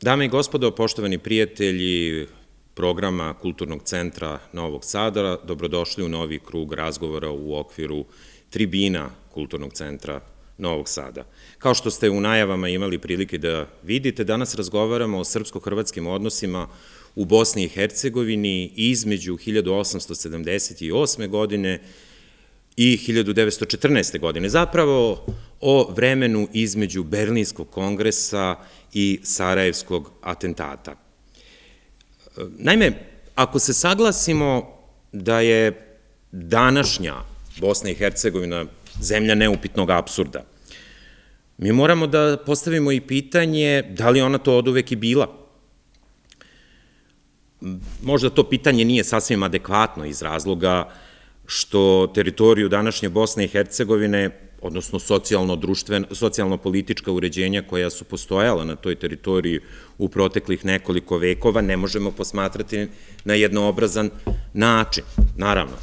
Dame i gospodo, poštovani prijatelji programa Kulturnog centra Novog Sada, dobrodošli u novi krug razgovora u okviru tribina Kulturnog centra Novog Sada. Kao što ste u najavama imali prilike da vidite, danas razgovaramo o srpsko-hrvatskim odnosima u Bosni i Hercegovini između 1878. godine i 1914. godine, zapravo o vremenu između Berlinskog kongresa i Sarajevskog atentata. Naime, ako se saglasimo da je današnja Bosna i Hercegovina zemlja neupitnog apsurda, mi moramo da postavimo i pitanje da li ona to oduvek i bila. Možda to pitanje nije sasvim adekvatno iz razloga što teritoriju današnje Bosne i Hercegovine, odnosno socijalno-politička uređenja koja su postojala na toj teritoriji u proteklih nekoliko vekova, ne možemo posmatrati na jednoobrazan način, naravno.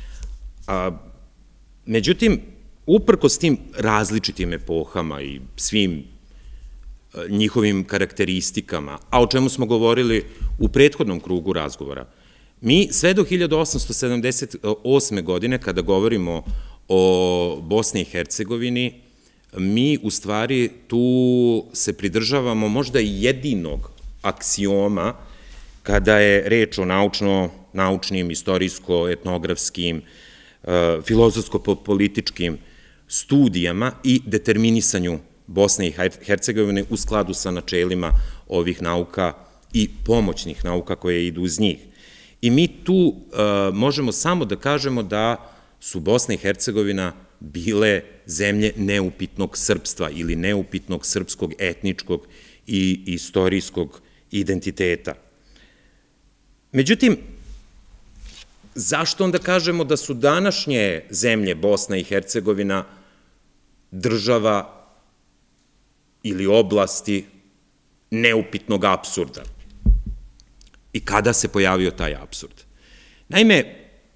Međutim, uprkos tim različitim epohama i svim njihovim karakteristikama, a o čemu smo govorili u prethodnom krugu razgovora, mi sve do 1878. godine, kada govorimo o Bosni i Hercegovini, mi u stvari tu se pridržavamo možda i jedinog aksioma kada je reč o naučnim, istorijsko-etnografskim, filozofsko-političkim studijama i determinisanju Bosne i Hercegovine u skladu sa načelima ovih nauka i pomoćnih nauka koje idu uz njih. I mi tu možemo samo da kažemo da su Bosna i Hercegovina bile zemlje neupitnog srpstva ili neupitnog srpskog etničkog i istorijskog identiteta. Međutim, zašto onda kažemo da su današnje zemlje Bosna i Hercegovina država ili oblasti neupitnog apsurda? I kada se pojavio taj apsurd? Naime,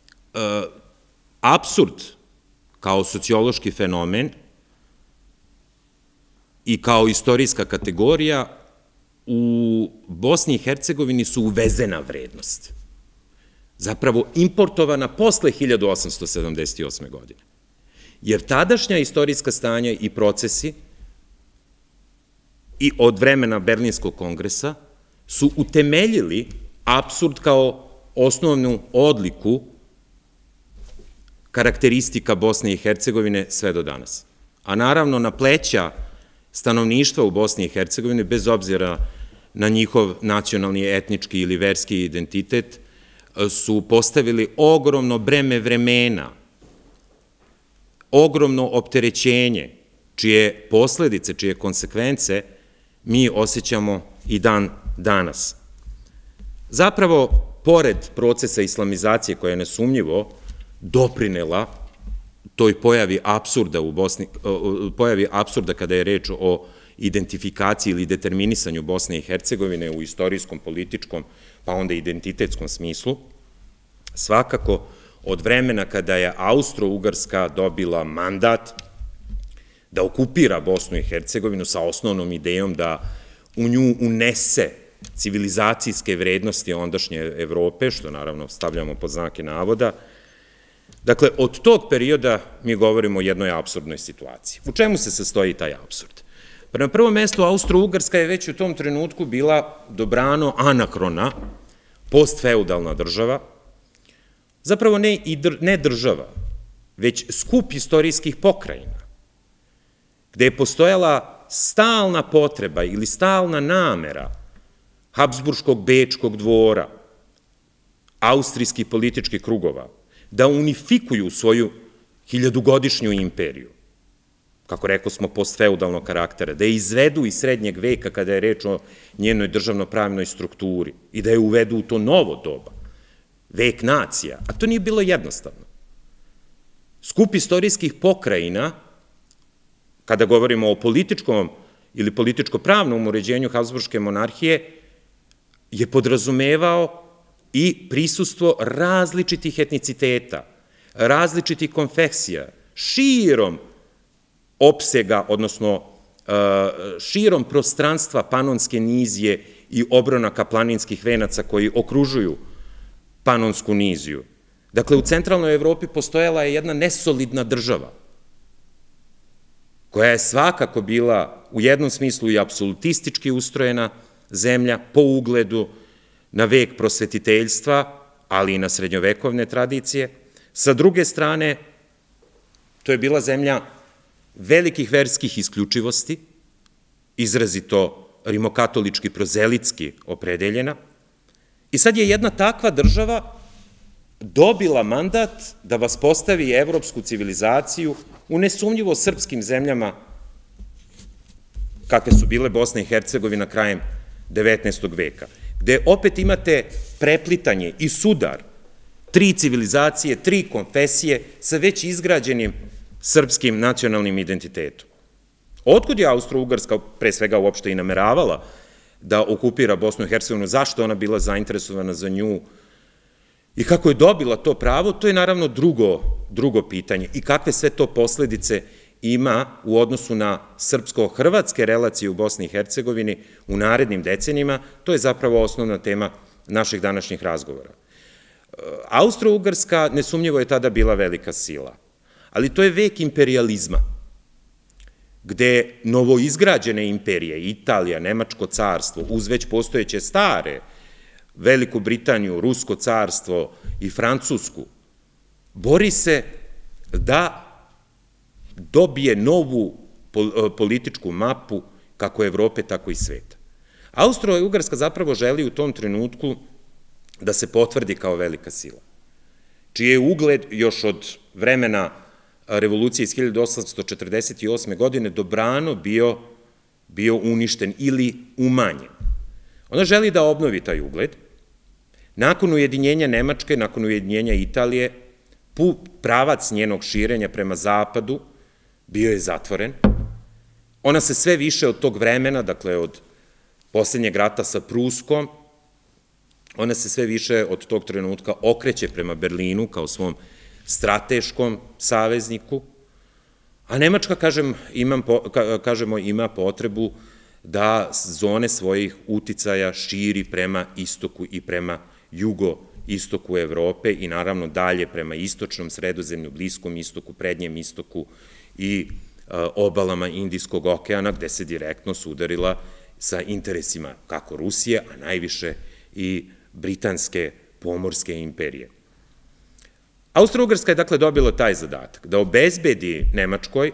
apsurd kao sociološki fenomen i kao istorijska kategorija u Bosni i Hercegovini su uvezena vrednost, zapravo importovana posle 1878. godine. Jer tadašnja istorijska stanja i procesi i od vremena Berlinskog kongresa su utemeljili apsurd kao osnovnu odliku karakteristika Bosne i Hercegovine sve do danas. A naravno na pleća stanovništva u Bosni i Hercegovini, bez obzira na njihov nacionalni, etnički ili verski identitet, su postavili ogromno breme vremena, ogromno opterećenje, čije posledice, čije konsekvence mi osjećamo i dan danas. Zapravo, pored procesa islamizacije koja je nesumnjivo doprinela toj pojavi apsurda u Bosni, pojavi apsurda kada je reč o identifikaciji ili determinisanju Bosne i Hercegovine u istorijskom, političkom, pa onda identitetskom smislu, svakako od vremena kada je Austro-Ugarska dobila mandat da okupira Bosnu i Hercegovinu sa osnovnom idejom da u nju unese civilizacijske vrednosti ondašnje Evrope, što naravno stavljamo pod znake navoda. Dakle, od tog perioda mi govorimo o jednoj apsurdnoj situaciji. U čemu se sastoji taj apsurd? Na prvom mestu, Austro-Ugarska je već u tom trenutku bila dobrano anakrona, postfeudalna država, zapravo ne država, već skup istorijskih pokrajina, gde je postojala stalna potreba ili stalna namera Habsburškog bečkog dvora, austrijskih političkih krugova, da unifikuju svoju hiljadugodišnju imperiju, kako rekao smo, postfeudalnog karaktera, da je izvedu iz srednjeg veka kada je reč o njenoj državno-pravnoj strukturi i da je uvedu u to novo doba, vek nacija, a to nije bilo jednostavno. Skup istorijskih pokrajina, kada govorimo o političkom ili političko-pravnom uređenju Habsburške monarhije, je podrazumevao i prisustvo različitih etniciteta, različitih konfesija, širom opsega, odnosno širom prostranstva Panonske nizije i obronaka planinskih venaca koji okružuju Panonsku niziju. Dakle, u centralnoj Evropi postojala je jedna nesolidna država, koja je svakako bila u jednom smislu i apsolutistički ustrojena zemlja po ugledu na vek prosvetiteljstva, ali i na srednjovekovne tradicije. Sa druge strane, to je bila zemlja velikih verskih isključivosti, izrazito rimokatolički prozelitski opredeljena, i sad je jedna takva država dobila mandat da vas postavi evropsku civilizaciju u nesumnjivo srpskim zemljama, kakve su bile Bosna i Hercegovina krajem 19. veka, gde opet imate preplitanje i sudar tri civilizacije, tri konfesije sa već izgrađenim srpskim nacionalnim identitetom. Otkud je Austro-Ugarska pre svega uopšte i nameravala da okupira Bosnu i Hercegovinu, zašto ona bila zainteresovana za nju i kako je dobila to pravo, to je naravno drugo pitanje. I kakve sve to posledice ima u odnosu na srpsko-hrvatske relacije u Bosni i Hercegovini u narednim decenijima, to je zapravo osnovna tema naših današnjih razgovora. Austro-Ugarska nesumnjivo je tada bila velika sila, ali to je vek imperijalizma, gde novoizgrađene imperije, Italija, Nemačko carstvo, uz već postojeće stare, Veliku Britaniju, Rusko carstvo i Francusku, bori se da dobije novu političku mapu kako Evrope, tako i sveta. Austro-Ugarska zapravo želi u tom trenutku da se potvrdi kao velika sila, čiji je ugled još od vremena revolucije iz 1848. godine dobrano bio uništen ili umanjen. Ona želi da obnovi taj ugled. Nakon ujedinjenja Nemačke, nakon ujedinjenja Italije, pravac njenog širenja prema zapadu bio je zatvoren. Ona se sve više od tog vremena, dakle od posljednjeg rata sa Pruskom, ona se sve više od tog trenutka okreće prema Berlinu kao svom strateškom savezniku, a Nemačka, kažemo, ima potrebu da zone svojih uticaja širi prema istoku i prema jugoistoku Evrope i naravno dalje prema istočnom Sredozemlju, Bliskom istoku, Prednjem istoku i obalama Indijskog okeana, gde se direktno sudarila sa interesima kako Rusije, a najviše i britanske pomorske imperije. Austro-Ugarska je dakle dobila taj zadatak, da obezbedi Nemačkoj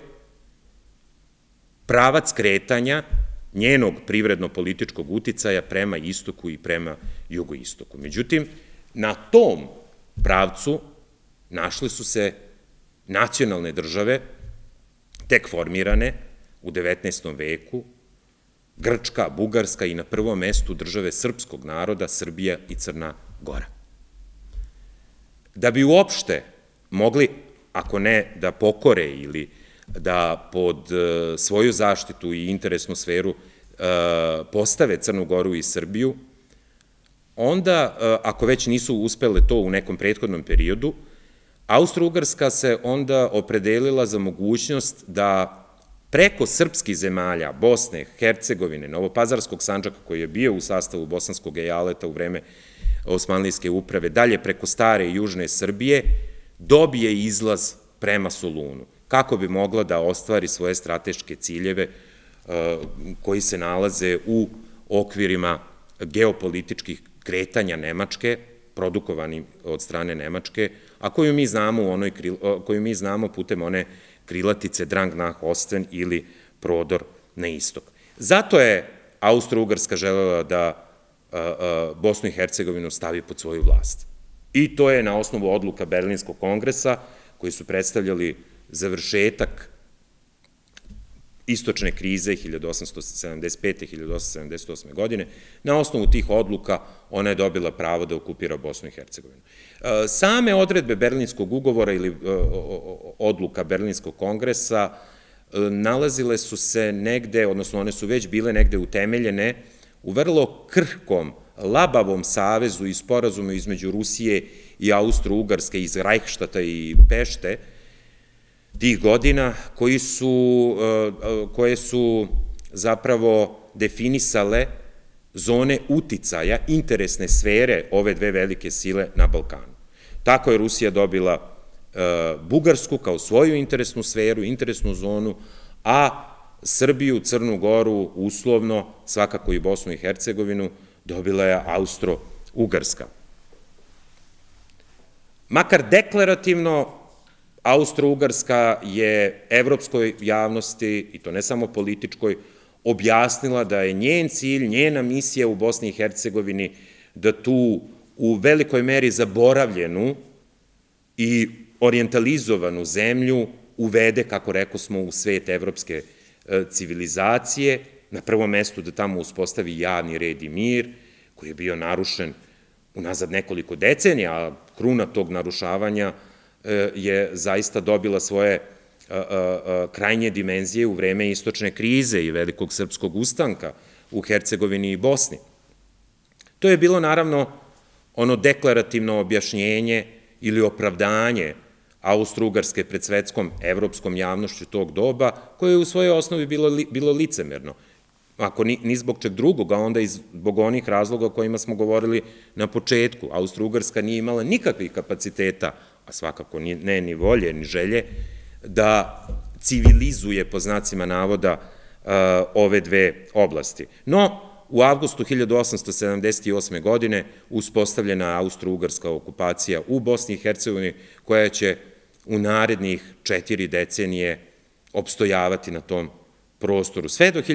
pravac kretanja njenog privredno-političkog uticaja prema istoku i prema jugoistoku. Međutim, na tom pravcu našle su se nacionalne države, tek formirane u 19. veku, Grčka, Bugarska i na prvom mestu države srpskog naroda, Srbija i Crna Gora. Da bi uopšte mogli, ako ne da pokore ili da pod svoju zaštitu i interesnu sferu postave Crnu Goru i Srbiju, onda, ako već nisu uspele to u nekom prethodnom periodu, Austro-Ugarska se onda opredelila za mogućnost da preko srpskih zemalja, Bosne, Hercegovine, Novopazarskog Sandžaka, koji je bio u sastavu Bosanskog ejaleta u vreme Osmanlijske uprave, dalje preko stare i južne Srbije, dobije izlaz prema Solunu, kako bi mogla da ostvari svoje strateške ciljeve koji se nalaze u okvirima geopolitičkih kretanja Nemačke, produkovani od strane Nemačke, a koju mi znamo putem one krilatice Drang nach Osten ili prodor na istok. Zato je Austro-Ugarska želela da Bosnu i Hercegovinu stavi pod svoju vlast. I to je na osnovu odluka Berlinskog kongresa, koji su predstavljali završetak istočne krize 1875. 1878. godine. Na osnovu tih odluka ona je dobila pravo da okupira Bosnu i Hercegovinu. Same odredbe Berlinskog ugovora ili odluka Berlinskog kongresa nalazile su se negde, odnosno one su već bile negde utemeljene u vrlo krhkom, labavom savezu i sporazumu između Rusije i Austro-Ugarske iz Rajhštata i Pešte, tih godina koje su zapravo definisale zone uticaja, interesne sfere ove dve velike sile na Balkanu. Tako je Rusija dobila Bugarsku kao svoju interesnu sferu, interesnu zonu, a Srbiju, Crnu Goru, uslovno, svakako i Bosnu i Hercegovinu, dobila je Austro-Ugarska. Makar deklarativno, Austro-Ugarska je evropskoj javnosti, i to ne samo političkoj, objasnila da je njen cilj, njena misija u Bosni i Hercegovini da tu u velikoj meri zaboravljenu i orijentalizovanu zemlju uvede, kako rekosmo, u svet evropske civilizacije, na prvom mestu da tamo uspostavi javni red i mir, koji je bio narušen unazad nekoliko decenija, a kruna tog narušavanja je zaista dobila svoje krajnje dimenzije u vreme istočne krize i velikog srpskog ustanka u Hercegovini i Bosni. To je bilo naravno ono deklarativno objašnjenje ili opravdanje Austro-Ugarske pred svetskom evropskom javnošću tog doba, koje je u svojoj osnovi bilo licemerno. Ako ni zbog čeg drugog, a onda i zbog onih razloga o kojima smo govorili na početku. Austro-Ugarska nije imala nikakvih kapaciteta, a svakako ne ni volje, ni želje, da civilizuje, po znacima navoda, ove dve oblasti. No, u avgustu 1878. godine uspostavljena je Austro-Ugarska okupacija u Bosni i Hercegovini, koja će u narednih 4 decenije opstojavati na tom prostoru, sve do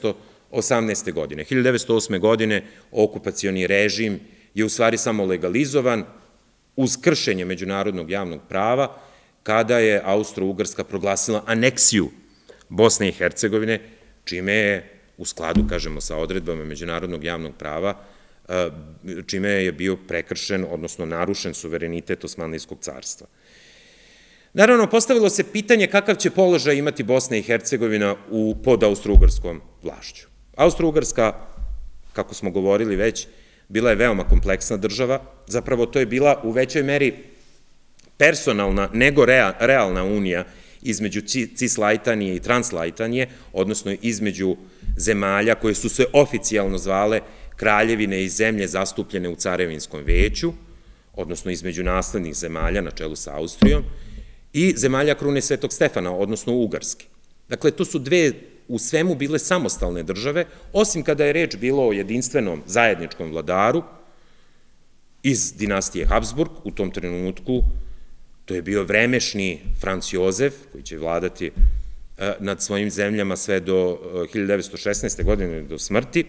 1918. godine. 1908. godine okupacioni režim je u stvari samo legalizovan uz kršenje međunarodnog javnog prava, kada je Austro-Ugarska proglasila aneksiju Bosne i Hercegovine, čime je, u skladu, kažemo, sa odredbama međunarodnog javnog prava, čime je bio prekršen, odnosno narušen suverenitet Osmanlijskog carstva. Naravno, postavilo se pitanje kakav će položaj imati Bosna i Hercegovina pod Austro-Ugarskom vlašću. Austro-Ugarska, kako smo govorili već, bila je veoma kompleksna država, zapravo to je bila u većoj meri personalna nego realna unija između Cislajtanije i Translajtanije, odnosno između zemalja koje su se oficijalno zvale kraljevine i zemlje zastupljene u Carevinskom veću, odnosno između naslednih zemalja na čelu sa Austrijom, i zemalja Krune Svetog Stefana, odnosno Ugarske. Dakle, to su dve u svemu bile samostalne države, osim kada je reč bilo o jedinstvenom zajedničkom vladaru iz dinastije Habsburg. U tom trenutku to je bio vremešni Franc Jozef, koji će vladati nad svojim zemljama sve do 1916. godine, do smrti,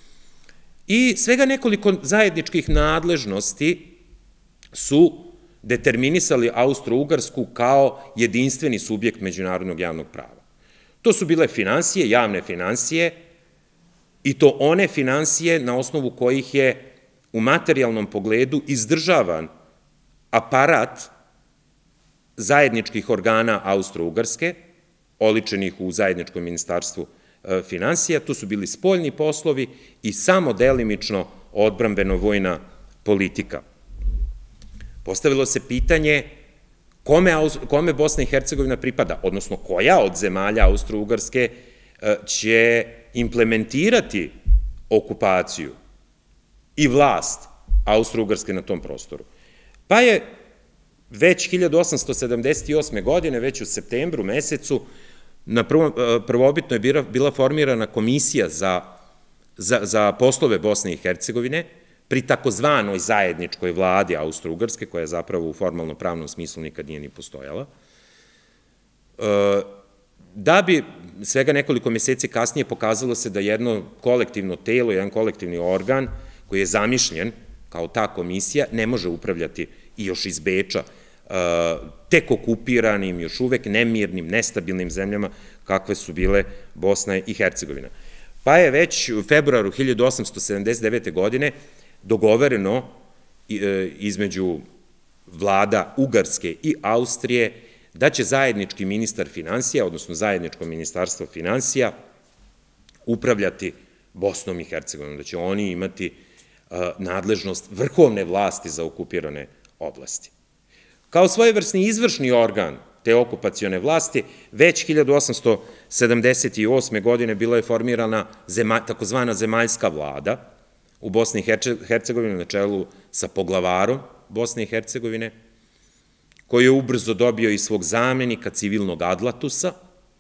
i svega nekoliko zajedničkih nadležnosti su determinisali Austro-Ugarsku kao jedinstveni subjekt međunarodnog javnog prava. To su bile finansije, javne finansije, i to one finansije na osnovu kojih je u materijalnom pogledu izdržavan aparat zajedničkih organa Austro-Ugarske, oličenih u zajedničkom ministarstvu finansija. Tu su bili spoljni poslovi i samo delimično odbrambeno-vojna politika. Postavilo se pitanje kome Bosna i Hercegovina pripada, odnosno koja od zemalja Austro-Ugarske će implementirati okupaciju i vlast Austro-Ugarske na tom prostoru. Pa je već 1878. godine, već u septembru mesecu, prvobitno je bila formirana komisija za poslove Bosne i Hercegovine pri takozvanoj zajedničkoj vladi Austro-Ugarske, koja zapravo u formalno-pravnom smislu nikad nije ni postojala, da bi svega nekoliko meseci kasnije pokazalo se da jedno kolektivno telo, jedan kolektivni organ koji je zamišljen kao ta komisija ne može upravljati i još iz Beča tek okupiranim, još uvek nemirnim, nestabilnim zemljama kakve su bile Bosna i Hercegovina. Pa je već u februaru 1879. godine dogovoreno između vlada Ugarske i Austrije da će zajednički ministar finansija, odnosno zajedničko ministarstvo finansija, upravljati Bosnom i Hercegovinom, da će oni imati nadležnost vrhovne vlasti za okupirane oblasti. Kao svojevrsni izvršni organ te okupacione vlasti, već 1878. godine bila je formirana takozvana zemaljska vlada u Bosni i Hercegovini na čelu sa poglavarom Bosne i Hercegovine, koji je ubrzo dobio i svog zamenika, civilnog Adlatusa.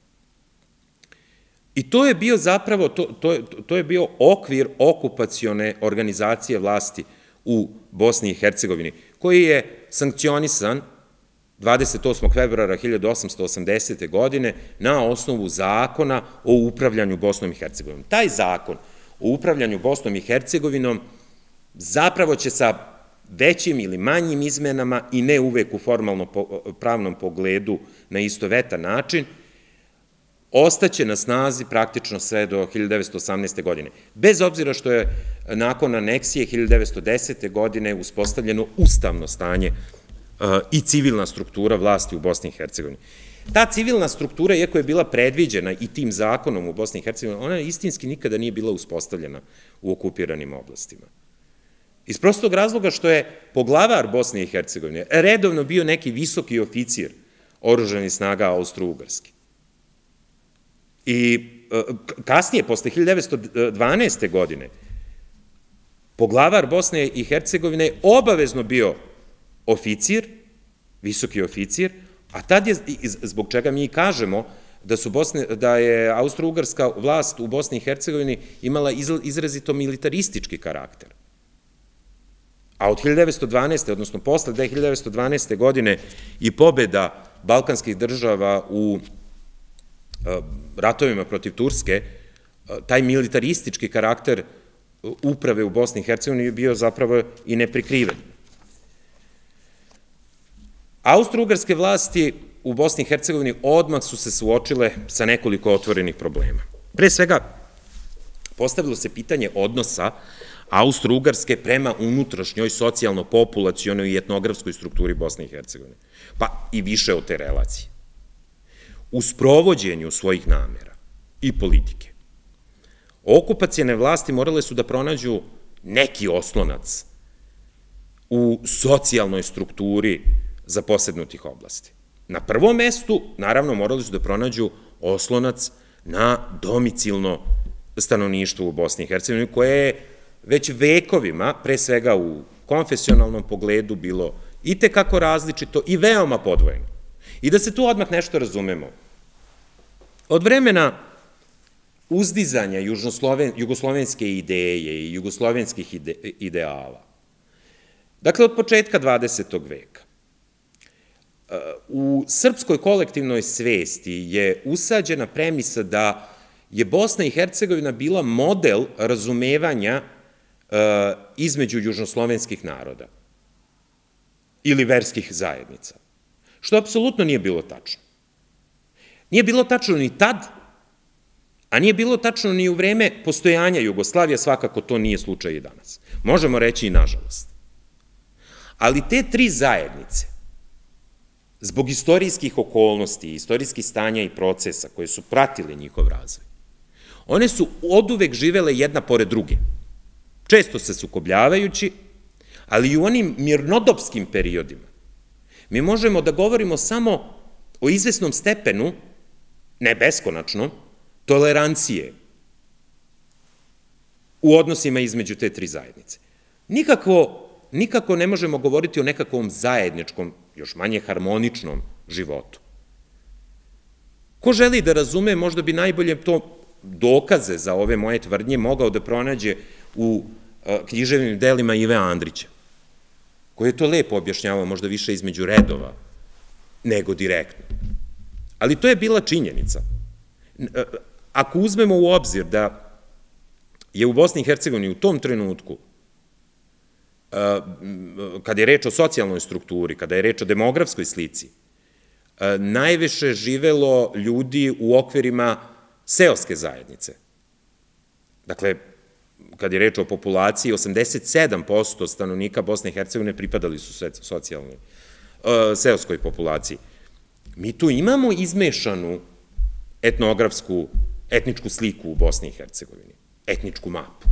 I to je bio zapravo, to je bio okvir okupacione organizacije vlasti u Bosni i Hercegovini, koji je sankcionisan 28. februara 1880. godine na osnovu zakona o upravljanju Bosnom i Hercegovinom. Taj zakon o upravljanju Bosnom i Hercegovinom zapravo će sa većim ili manjim izmenama i ne uvek u formalno-pravnom pogledu na istovetan način, ostaće na snazi praktično sve do 1918. godine. Bez obzira što je nakon aneksije 1910. godine uspostavljeno ustavno stanje i civilna struktura vlasti u Bosni i Hercegovini. Ta civilna struktura, iako je bila predviđena i tim zakonom u Bosni i Hercegovini, ona istinski nikada nije bila uspostavljena u okupiranim oblastima. Iz prostog razloga što je poglavar Bosne i Hercegovine redovno bio neki visoki oficir oružanih snaga Austro-Ugarske. I kasnije, posle 1912. godine, poglavar Bosne i Hercegovine je obavezno bio oficir, visoki oficir, a tad je, zbog čega mi kažemo da je Austro-Ugarska vlast u Bosni i Hercegovini imala izrazito militaristički karakter. A od 1912. odnosno posle 1912. godine i pobeda balkanskih država u ratovima protiv Turske, taj militaristički karakter uprave u Bosni i Hercegovini je bio zapravo i neprikriven. Austro-Ugarske vlasti u Bosni i Hercegovini odmah su se suočile sa nekoliko otvorenih problema. Pre svega, postavilo se pitanje odnosa Austro-Ugarske prema unutrašnjoj socijalno-populacionoj i etnografskoj strukturi Bosne i Hercegovine, pa i više od te relacije. U sprovođenju svojih namera i politike, okupacione vlasti morale su da pronađu neki oslonac u socijalnoj strukturi zaposednutih oblasti. Na prvom mestu, naravno, morali su da pronađu oslonac na domicilno stanovništvo u Bosni i Hercegovini, koje je već vekovima, pre svega u konfesionalnom pogledu, bilo i tekako različito i veoma podvojeno. I da se tu odmah nešto razumemo. Od vremena uzdizanja jugoslovenske ideje i jugoslovenskih ideala, dakle od početka 20. veka, u srpskoj kolektivnoj svesti je usađena premisa da je Bosna i Hercegovina bila model razumevanja između južnoslovenskih naroda ili verskih zajednica, što apsolutno nije bilo tačno. Nije bilo tačno ni tad, a nije bilo tačno ni u vreme postojanja Jugoslavije, svakako to nije slučaj i danas. Možemo reći i nažalost. Ali te tri zajednice, zbog istorijskih okolnosti, istorijskih stanja i procesa koje su pratili njihov razvoj, one su oduvek živele jedna pored druge, često se sukobljavajući, ali i u onim mirnodopskim periodima. Mi možemo da govorimo samo o izvesnom stepenu, ne beskonačno, tolerancije u odnosima između te tri zajednice. Nikako ne možemo govoriti o nekakvom zajedničkom, još manje harmoničnom životu. Ko želi da razume, možda bi najbolje to dokaze za ove moje tvrdnje mogao da pronađe u književnim delima Ive Andrića, koji je to lepo objašnjavao, možda više između redova nego direktno. Ali to je bila činjenica. Ako uzmemo u obzir da je u Bosni i Hercegovini u tom trenutku, kada je reč o socijalnoj strukturi, kada je reč o demografskoj slici, najviše živelo ljudi u okvirima seoske zajednice. Dakle, kada je reč o populaciji, 87% stanovnika Bosne i Hercegovine pripadali su seoskoj populaciji. Mi tu imamo izmešanu etničku sliku u Bosni i Hercegovini, etničku mapu.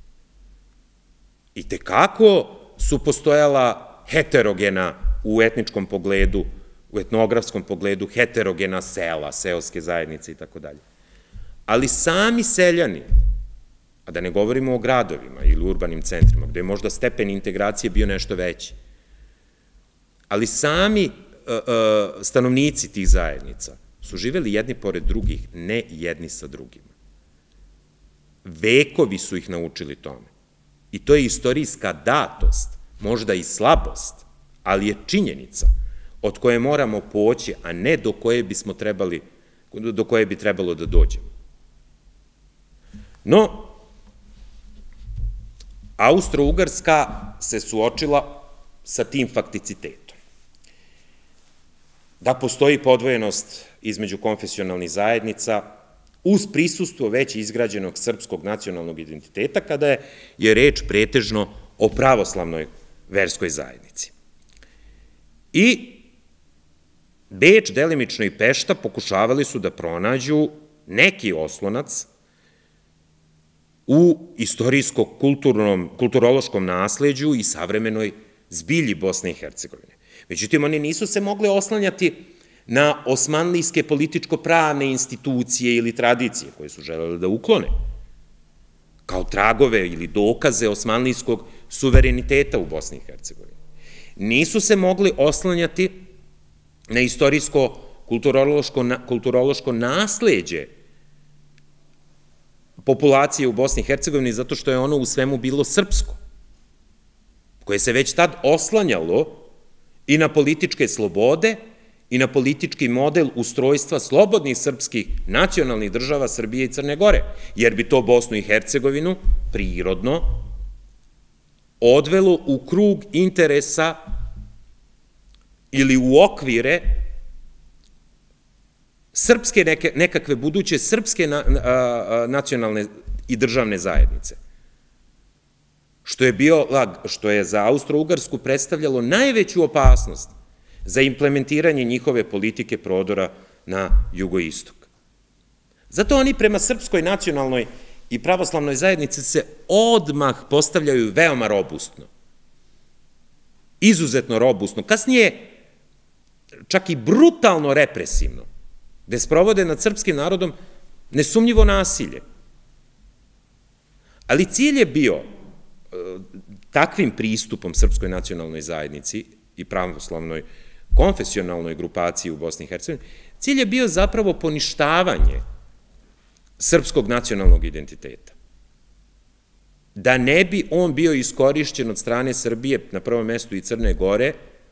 I tekako su postojala heterogena u etničkom pogledu u etnografskom pogledu, heterogena sela, seoske zajednice i tako dalje. Ali sami seljani, a da ne govorimo o gradovima ili urbanim centrima, gde je možda stepen integracije bio nešto veći, ali sami stanovnici tih zajednica su živeli jedni pored drugih, ne jedni sa drugima. Vekovi su ih naučili tome. I to je istorijska datost, možda i slabost, ali je činjenica od koje moramo poći, a ne do koje bi trebalo da dođemo. No, Austro-Ugarska se suočila sa tim fakticitetom. Da postoji podvojenost između konfesionalnih zajednica uz prisustvo već izgrađenog srpskog nacionalnog identiteta, kada je reč pretežno o pravoslavnoj verskoj zajednici. I Beč, delimično i Pešta, pokušavali su da pronađu neki oslonac u istorijsko-kulturološkom nasleđu i savremenoj zbilji Bosne i Hercegovine. Međutim, oni nisu se mogli oslanjati na osmanlijske političko-pravne institucije ili tradicije koje su želeli da uklone, kao tragove ili dokaze osmanlijskog suvereniteta u Bosni i Hercegovini. Nisu se mogli oslanjati na istorijsko-kulturološko nasleđe populacije u Bosni i Hercegovini, zato što je ono u svemu bilo srpsko, koje se već tad oslanjalo i na političke slobode i na politički model ustrojstva slobodnih srpskih nacionalnih država Srbije i Crne Gore, jer bi to Bosnu i Hercegovinu prirodno odvelo u krug interesa ili u okvire srpske nekakve buduće srpske nacionalne i državne zajednice, što je za Austro-Ugarsku predstavljalo najveću opasnost za implementiranje njihove politike prodora na jugoistok. Zato oni prema srpskoj nacionalnoj i pravoslavnoj zajednici se odmah postavljaju veoma robustno, izuzetno robustno, kasnije čak i brutalno represivno, gde sprovode nad srpskim narodom nesumnjivo nasilje. Ali cilj je bio takvim pristupom srpskoj nacionalnoj zajednici i pravoslavnoj konfesionalnoj grupaciji u Bosni i Hercegovini, cilj je bio zapravo poništavanje srpskog nacionalnog identiteta. Da ne bi on bio iskorišćen od strane Srbije, na prvom mestu i Crne Gore,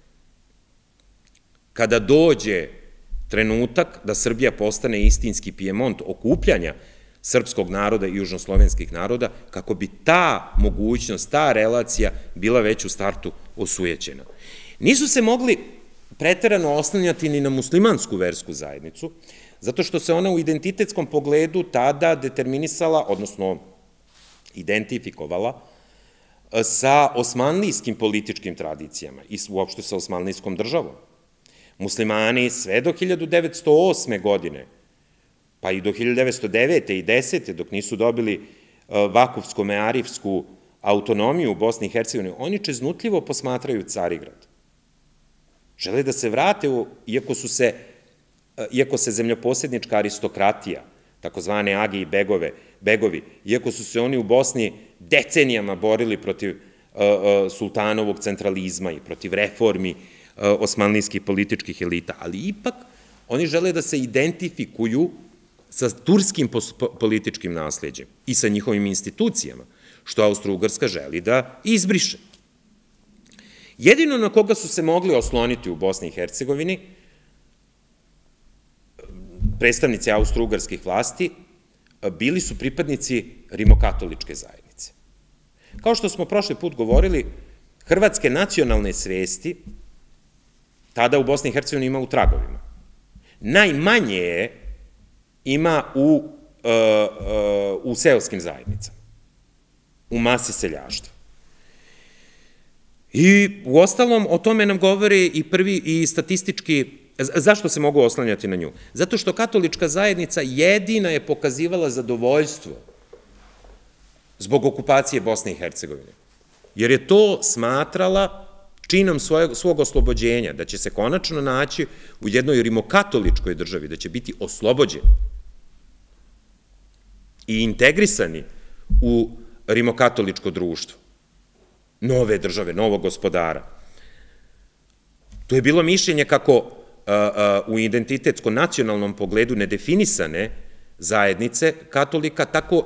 kada dođe trenutak da Srbija postane istinski Pijemont okupljanja srpskog naroda i južnoslovenskih naroda, kako bi ta mogućnost, ta relacija bila već u startu osujećena. Nisu se mogli preterano oslanjati ni na muslimansku versku zajednicu, zato što se ona u identitetskom pogledu tada determinisala, odnosno identifikovala sa osmanlijskim političkim tradicijama i uopšte sa osmanlijskom državom. Muslimani sve do 1908. godine, pa i do 1909. i 10. dok nisu dobili vakufsko-mearifsku autonomiju u Bosni i Hercegovini, oni čeznutljivo posmatraju Carigrad. Žele da se vrate, iako se zemljoposjednička aristokratija, takozvane agi i begovi, iako su se oni u Bosni decenijama borili protiv sultanovog centralizma i protiv reformi osmanlijskih političkih elita, ali ipak oni žele da se identifikuju sa turskim političkim nasleđem i sa njihovim institucijama, što Austro-Ugarska želi da izbriše. Jedino na koga su se mogli osloniti u Bosni i Hercegovini predstavnici austro-ugarskih vlasti bili su pripadnici rimokatoličke zajednice. Kao što smo prošli put govorili, hrvatske nacionalne svesti tada u Bosni i Hercegovini ima u tragovima. Najmanje je ima u seoskim zajednicama, u masi seljaštva. I u ostalom o tome nam govore i prvi i statistički, zašto se mogu oslanjati na nju? Zato što katolička zajednica jedina je pokazivala zadovoljstvo zbog okupacije Bosne i Hercegovine, jer je to smatrala činom svog oslobođenja, da će se konačno naći u jednoj rimokatoličkoj državi, da će biti oslobođeni i integrisani u rimokatoličko društvo, nove države, novog gospodara. To je bilo mišljenje kako u identitetsko-nacionalnom pogledu nedefinisane zajednice katolika,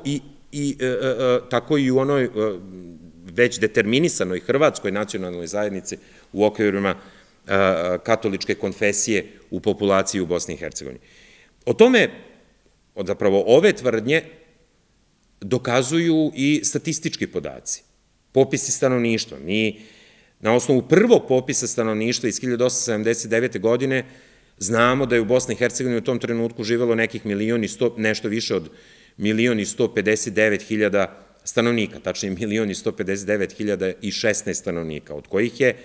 tako i u onoj već determinisanoj hrvatskoj nacionalnoj zajednici u okvirima katoličke konfesije u populaciji u Bosni i Hercegovini. O tome, zapravo ove tvrdnje, dokazuju i statistički podaci, popisi stanovništva. Mi na osnovu prvog popisa stanovništva iz 1879. godine znamo da je u Bosni i Hercegovini u tom trenutku živelo nekih nešto više od 1.159.000 stanovnika, tačnije 1.159.016 stanovnika, od kojih je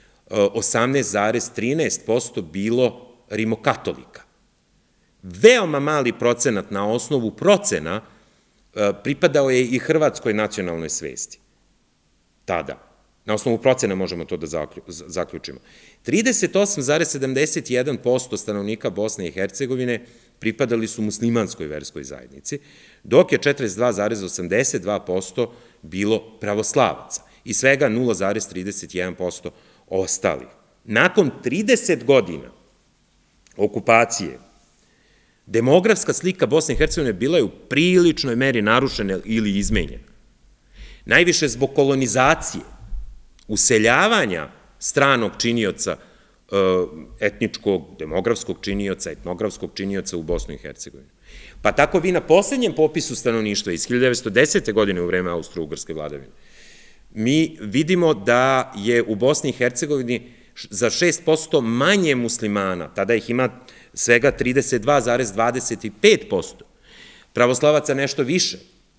18,13% bilo rimokatolika. Veoma mali procenat na osnovu procena pripadao je i hrvatskoj nacionalnoj svesti. Tada. Na osnovu procena možemo to da zaključimo. 38,71% stanovnika Bosne i Hercegovine pripadali su muslimanskoj verskoj zajednici, dok je 42,82% bilo pravoslavaca i svega 0,31% ostalih. Nakon 30 godina okupacije, demografska slika Bosne i Hercegovine bila je u priličnoj meri narušena ili izmenjena. Najviše zbog kolonizacije, useljavanja stranog činioca, etničkog, demografskog činioca, etnografskog činioca u Bosnu i Hercegovinu. Pa tako vi na poslednjem popisu stanovništva iz 1910. godine u vreme austro-ugarske vladavine, mi vidimo da je u Bosni i Hercegovini za 6% manje muslimana, tada ih ima svega 32,25%, pravoslavaca nešto više,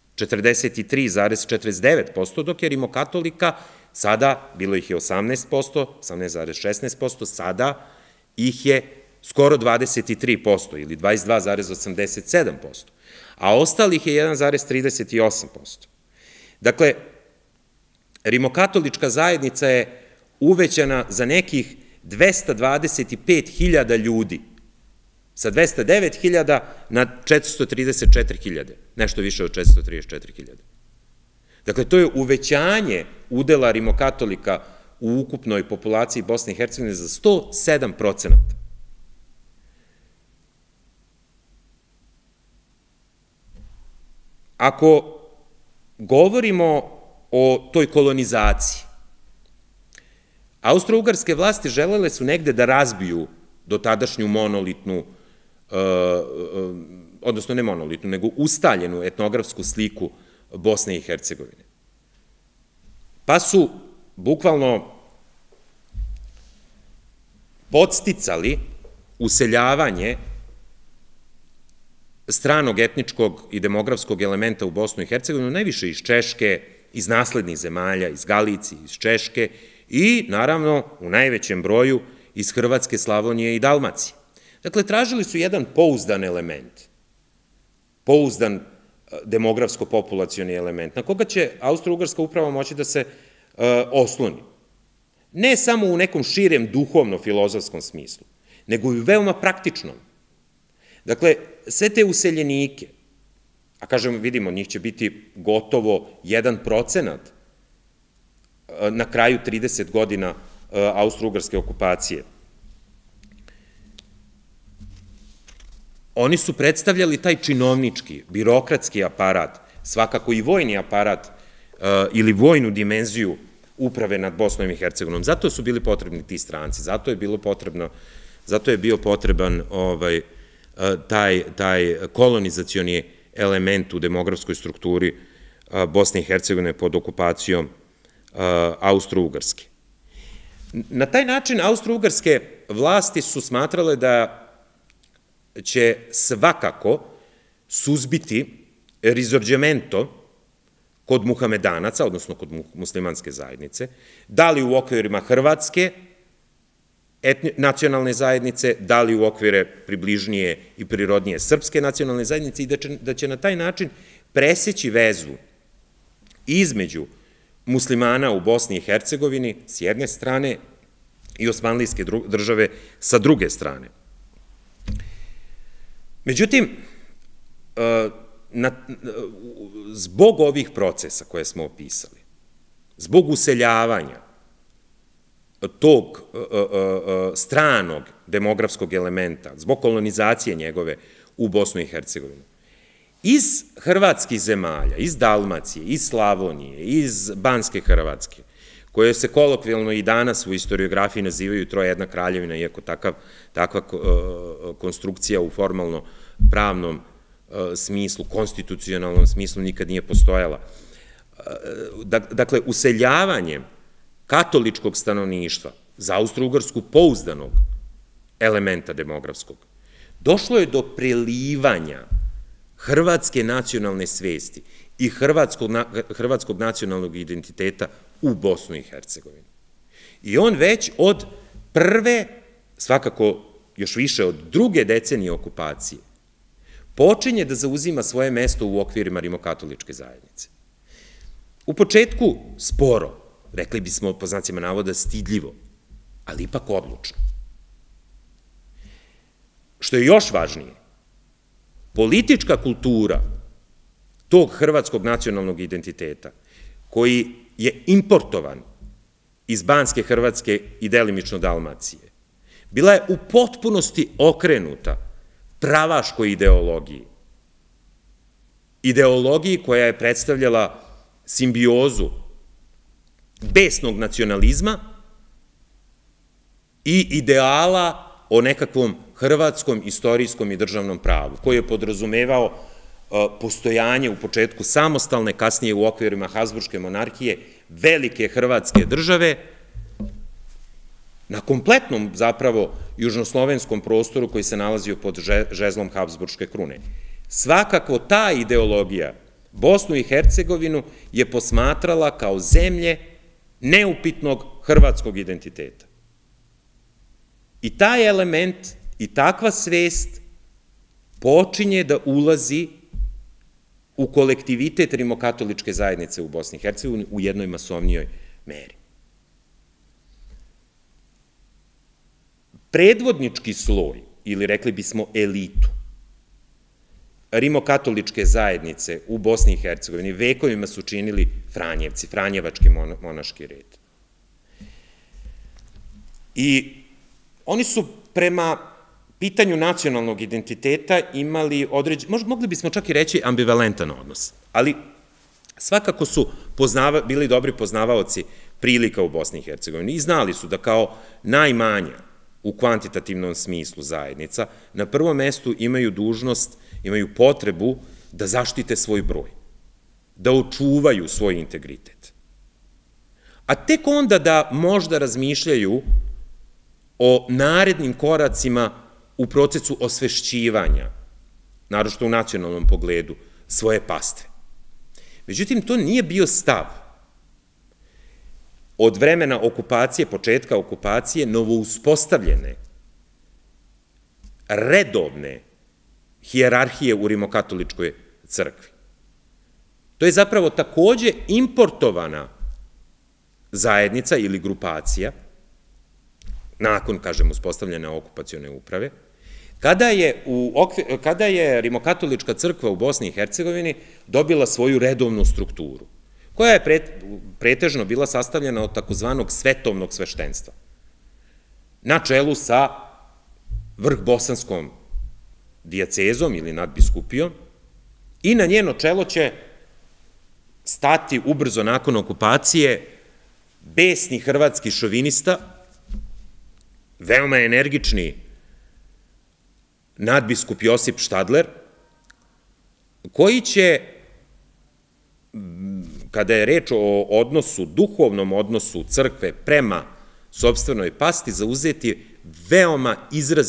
43,49%, dok je rimokatolika sada, bilo ih je 18%, 18,16%, sada ih je skoro 23% ili 22,87%, a ostalih je 1,38%. Dakle, rimokatolička zajednica je uvećana za nekih 225.000 ljudi, sa 209.000 na 434.000, nešto više od 434.000. Dakle, to je uvećanje udela rimokatolika u ukupnoj populaciji Bosne i Hercegovine za 107%. Ako govorimo o toj kolonizaciji, austro-ugarske vlasti želele su negde da razbiju dotadašnju monolitnu, odnosno ne monolitnu, nego ustaljenu etnografsku sliku Bosne i Hercegovine. Pa su bukvalno podsticali useljavanje stranog etničkog i demografskog elementa u Bosnu i Hercegovinu, najviše iz Češke, iz naslednih zemalja, iz Galicije, iz Češke i, naravno, u najvećem broju iz Hrvatske, Slavonije i Dalmacije. Dakle, tražili su jedan pouzdan element, pouzdan demografsko-populacioni element, na koga će austro-ugarska uprava moći da se osloni. Ne samo u nekom širem duhovno-filozofskom smislu, nego i u veoma praktičnom. Dakle, sve te useljenike, a kažem, vidimo, njih će biti gotovo 1% na kraju 30 godina austro-ugarske okupacije. Oni su predstavljali taj činovnički, birokratski aparat, svakako i vojni aparat ili vojnu dimenziju uprave nad Bosnom i Hercegovinom. Zato su bili potrebni ti stranci, zato je bio potreban taj kolonizacioni element u demografskoj strukturi Bosne i Hercegovine pod okupacijom Austro-Ugarske. Na taj način austro-ugarske vlasti su smatrale da će svakako suzbiti rizorđemento kod muhamedanaca, odnosno kod muslimanske zajednice, da li u okvirima Hrvatske nacionalne zajednice, da li u okvire približnije i prirodnije srpske nacionalne zajednice i da će na taj način preseći vezu između muslimana u Bosni i Hercegovini s jedne strane i osmanlijske države sa druge strane. Međutim, zbog ovih procesa koje smo opisali, zbog useljavanja tog stranog demografskog elementa, zbog kolonizacije njegove u Bosnu i Hercegovinu, iz hrvatskih zemalja, iz Dalmacije, iz Slavonije, iz Banske Hrvatske, koje se kolokvijalno i danas u historiografiji nazivaju trojedna kraljevina, iako takva konstrukcija u formalno pravnom smislu, konstitucionalnom smislu nikad nije postojala. Dakle, useljavanjem katoličkog stanovništva za Austro-Ugarsku pouzdanog elementa demografskog, došlo je do prelivanja hrvatske nacionalne svesti i hrvatskog nacionalnog identiteta u Bosnu i Hercegovinu. I on već od prve, svakako još više od druge decenije okupacije, počinje da zauzima svoje mesto u okvirima rimokatoličke zajednice. U početku sporo, rekli bismo po znacima navoda stidljivo, ali ipak odlučno. Što je još važnije, politička kultura tog hrvatskog nacionalnog identiteta, koji je importovan iz Banske Hrvatske i delimično Dalmacije, bila je u potpunosti okrenuta pravaškoj ideologiji. Ideologiji koja je predstavljala simbiozu besnog nacionalizma i ideala o nekakvom hrvatskom istorijskom i državnom pravu, koji je podrazumevao postojanje u početku samostalne, kasnije u okvirima Habsburške monarhije, velike hrvatske države, na kompletnom, zapravo, južnoslovenskom prostoru koji se nalazio pod žezlom Habsburške krune. Svakako ta ideologija Bosnu i Hercegovinu je posmatrala kao zemlje neupitnog hrvatskog identiteta. I taj element i takva svest počinje da ulazi u kolektivitet rimokatoličke zajednice u Bosni i Hercegovini u jednoj masovnijoj meri. Predvodnički sloj, ili rekli bismo elitu, rimokatoličke zajednice u Bosni i Hercegovini vekovima su činili Franjevci, Franjevački monaški red. I oni su prema pitanju nacionalnog identiteta imali mogli bismo čak i reći ambivalentan odnos, ali svakako su bili dobri poznavaoci prilika u Bosni i Hercegovini i znali su da kao najmanja u kvantitativnom smislu zajednica na prvom mestu imaju dužnost, imaju potrebu da zaštite svoj broj, da očuvaju svoj integritet. A tek onda da možda razmišljaju o narednim koracima u procesu osvešćivanja, naročito u nacionalnom pogledu, svoje pastve. Međutim, to nije bio stav od vremena okupacije, početka okupacije, novouspostavljene, redovne hijerarhije u rimokatoličkoj crkvi. To je zapravo takođe importovana zajednica ili grupacija, nakon, kažem, uspostavljene okupacione uprave, kada je rimokatolička crkva u Bosni i Hercegovini dobila svoju redovnu strukturu, koja je pretežno bila sastavljena od takozvanog svetovnog sveštenstva, na čelu sa vrhbosanskom dijacezom ili nadbiskupijom, i na njeno čelo će stati ubrzo nakon okupacije besni hrvatski šovinista, veoma energični nadbiskup Josip Štadler, koji će, kada je reč o odnosu, duhovnom odnosu crkve prema sopstvenoj pasti, zauzeti veoma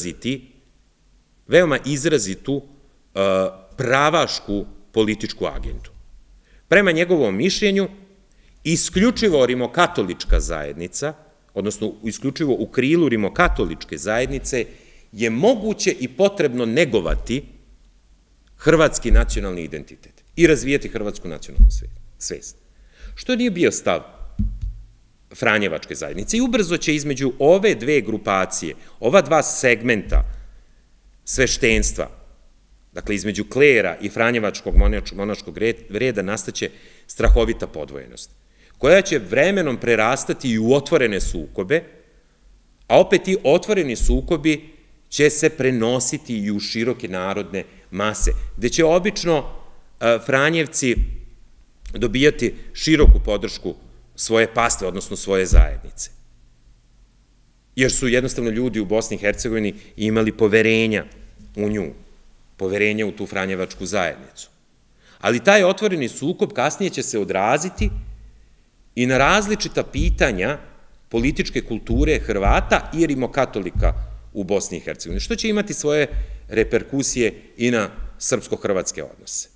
izrazitu pravašku političku agendu. Prema njegovom mišljenju, isključivo rimokatolička zajednica, odnosno isključivo u krilu rimokatoličke zajednice, je moguće i potrebno negovati hrvatski nacionalni identitet i razvijati hrvatsku nacionalnu svest. Što nije bio stav Franjevačke zajednice i ubrzo će između ove dve grupacije, ova dva segmenta sveštenstva, dakle između klera i Franjevačkog monaškog reda nastaće strahovita podvojenost, koja će vremenom prerastati i u otvorene sukobe, a opet ti otvoreni sukobi će se prenositi i u široke narodne mase, gde će obično Franjevci dobijati široku podršku svoje pastve, odnosno svoje zajednice. Jer su jednostavno ljudi u Bosni i Hercegovini imali poverenja u nju, poverenja u tu Franjevačku zajednicu. Ali taj otvoreni sukob kasnije će se odraziti i na različita pitanja političke kulture Hrvata i rimokatolika u Bosni i Hercegovini, što će imati svoje reperkusije i na srpsko-hrvatske odnose.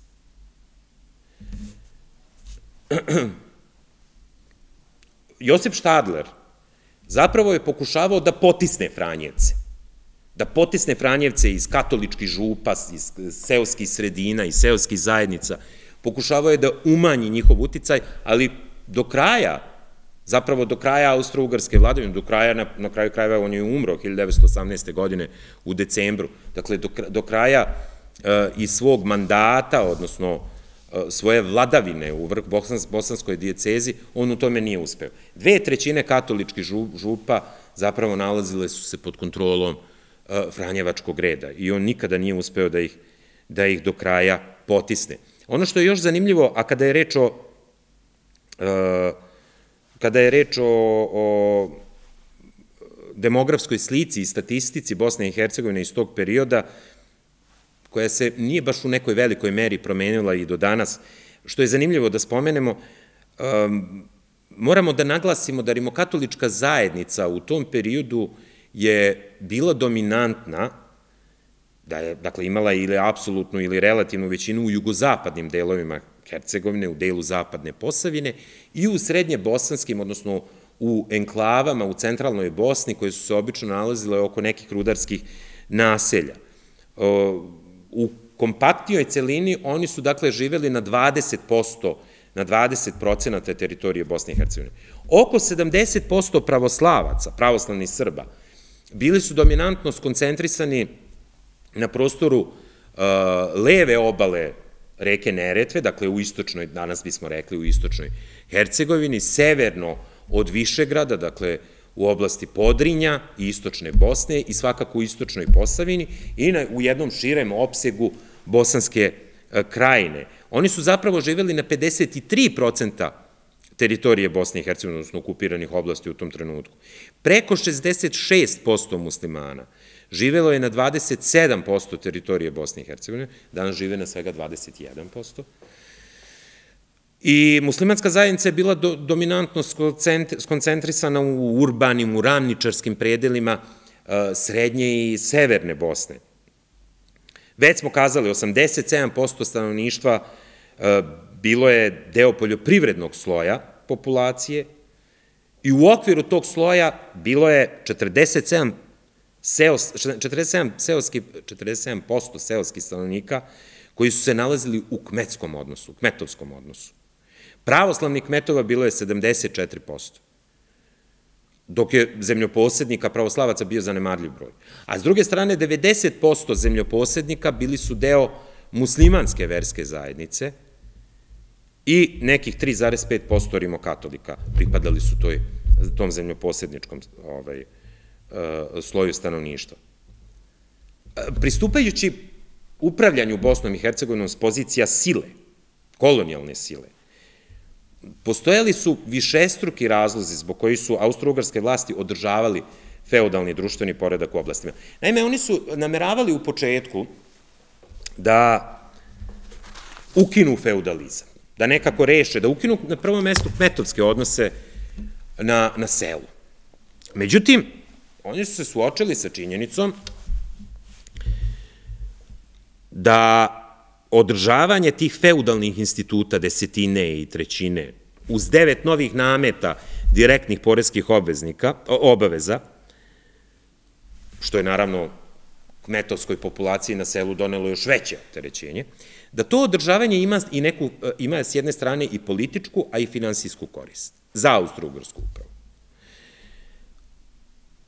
Josip Štadler zapravo je pokušavao da potisne Franjevce iz katoličkih župa, iz seoskih sredina, iz seoskih zajednica, pokušavao je da umanji njihov uticaj, ali do kraja austro-ugarske vladavine, na kraju krajeva on je umro 1918. godine u decembru, dakle do kraja i svog mandata, odnosno svoje vladavine u vrh bosanskoj dijecezi, on u tome nije uspeo. 2/3 katoličkih župa zapravo nalazile su se pod kontrolom Franjevačkog reda i on nikada nije uspeo da ih do kraja potisne. Ono što je još zanimljivo, a kada je reč o demografskoj slici i statistici Bosne i Hercegovine iz tog perioda, koja se nije baš u nekoj velikoj meri promenila i do danas, što je zanimljivo da spomenemo, moramo da naglasimo da rimokatolička zajednica u tom periodu je bila dominantna, da je, dakle, imala ili apsolutnu ili relativnu većinu u jugozapadnim delovima Hercegovine, u delu zapadne Posavine i u srednje bosanskim, odnosno u enklavama u centralnoj Bosni, koje su se obično nalazile oko nekih rudarskih naselja. U kompaktnijoj celini oni su, dakle, živeli na 20% teritorije Bosne i Hercegovine. Oko 70% pravoslavaca, pravoslavnih Srba, bili su dominantno skoncentrisani na prostoru leve obale reke Neretve, dakle u istočnoj, danas bismo rekli u istočnoj Hercegovini, severno od Višegrada, dakle u oblasti Podrinja i istočne Bosne i svakako u istočnoj Posavini i u jednom širem opsegu Bosanske krajine. Oni su zapravo živeli na 53% teritorije Bosne i Hercegovine, odnosno okupiranih oblasti u tom trenutku. Preko 66% muslimana živelo je na 27% teritorije Bosne i Hercegovine, danas žive na svega 21%. I muslimanska zajednica je bila dominantno skoncentrisana u urbanim, u ravničarskim predelima srednje i severne Bosne. Već smo kazali, 87% stanovništva bilo je deo poljoprivrednog sloja populacije i u okviru tog sloja bilo je 47% seoskih stanovnika koji su se nalazili u kmetskom odnosu, kmetovskom odnosu. Pravoslavnih kmetova bilo je 74%, dok je zemljoposednika pravoslavaca bio zanemarljiv broj. A s druge strane, 90% zemljoposednika bili su deo muslimanske verske zajednice i nekih 3,5% rimokatolika pripadali su tom zemljoposedničkom sloju stanovništva. Pristupajući upravljanju Bosnom i Hercegovinom s pozicija sile, kolonijalne sile, postojali su višestruki razlozi zbog koji su austro-ugarske vlasti održavali feudalni društveni poredak u oblastima. Naime, oni su nameravali u početku da ukinu feudalizam, da nekako reše, da ukinu na prvom mestu kmetovske odnose na selu. Međutim, oni su se suočili sa činjenicom da održavanje tih feudalnih instituta, desetine i trećine, uz 9 novih nameta direktnih poreskih obaveza, što je naravno kmetovskoj populaciji na selu donelo još veće opterećenje, da to održavanje ima s jedne strane i političku, a i finansijsku korist za austro-ugarsku upravu.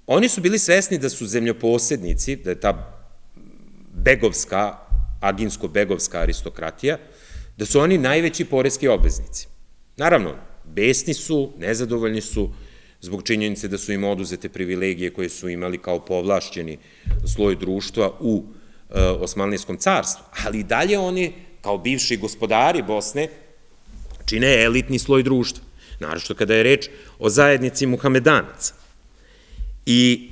oni su bili svesni da su zemljoposednici, da je ta begovska, aginsko-begovska aristokratija, da su oni najveći poreski obveznici. Naravno, besni su, nezadovoljni su zbog činjenice da su im oduzete privilegije koje su imali kao povlašćeni sloj društva u Osmanlijskom carstvu, ali i dalje oni, kao bivši gospodari Bosne, čine elitni sloj društva, naročito kada je reč o zajednici Muhamedanaca. I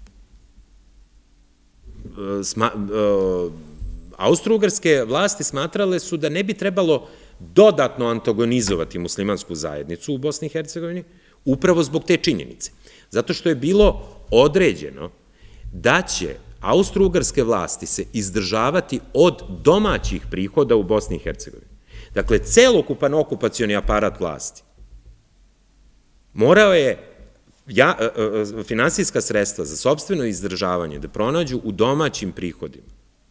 austro-ugarske vlasti smatrale su da ne bi trebalo dodatno antagonizovati muslimansku zajednicu u Bosni i Hercegovini, upravo zbog te činjenice. Zato što je bilo određeno da će austro-ugarske vlasti se izdržavati od domaćih prihoda u Bosni i Hercegovini. Dakle, celokupan okupacioni aparat vlasti morao je finansijska sredstva za sopstveno izdržavanje da pronađu u domaćim prihodima.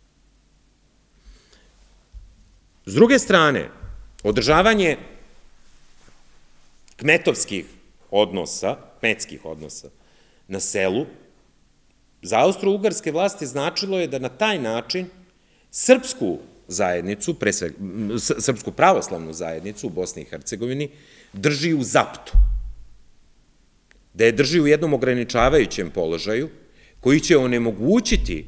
S druge strane, održavanje kmetskih odnosa na selu, za austro-ugarske vlasti značilo je da na taj način srpsku zajednicu, pre svega srpsku pravoslavnu zajednicu u Bosni i Hercegovini, drži u zaptu. Da je drži u jednom ograničavajućem položaju, koji će onemogućiti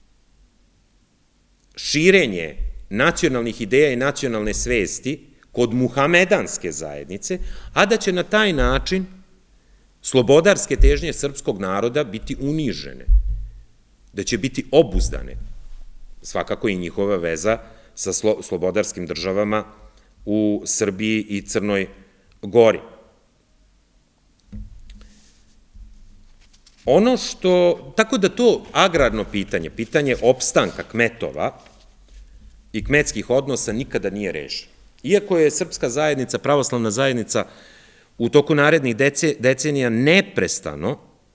širenje nacionalnih ideja i nacionalne svesti kod muhamedanske zajednice, a da će na taj način slobodarske težnje srpskog naroda biti unižene, da će biti obuzdane, svakako i njihova veza sa slobodarskim državama u Srbiji i Crnoj Gori. Tako da to agrarno pitanje, pitanje opstanka kmetova i kmetskih odnosa nikada nije rešeno. Iako je srpska zajednica, pravoslavna zajednica, u toku narednih decenija neprestano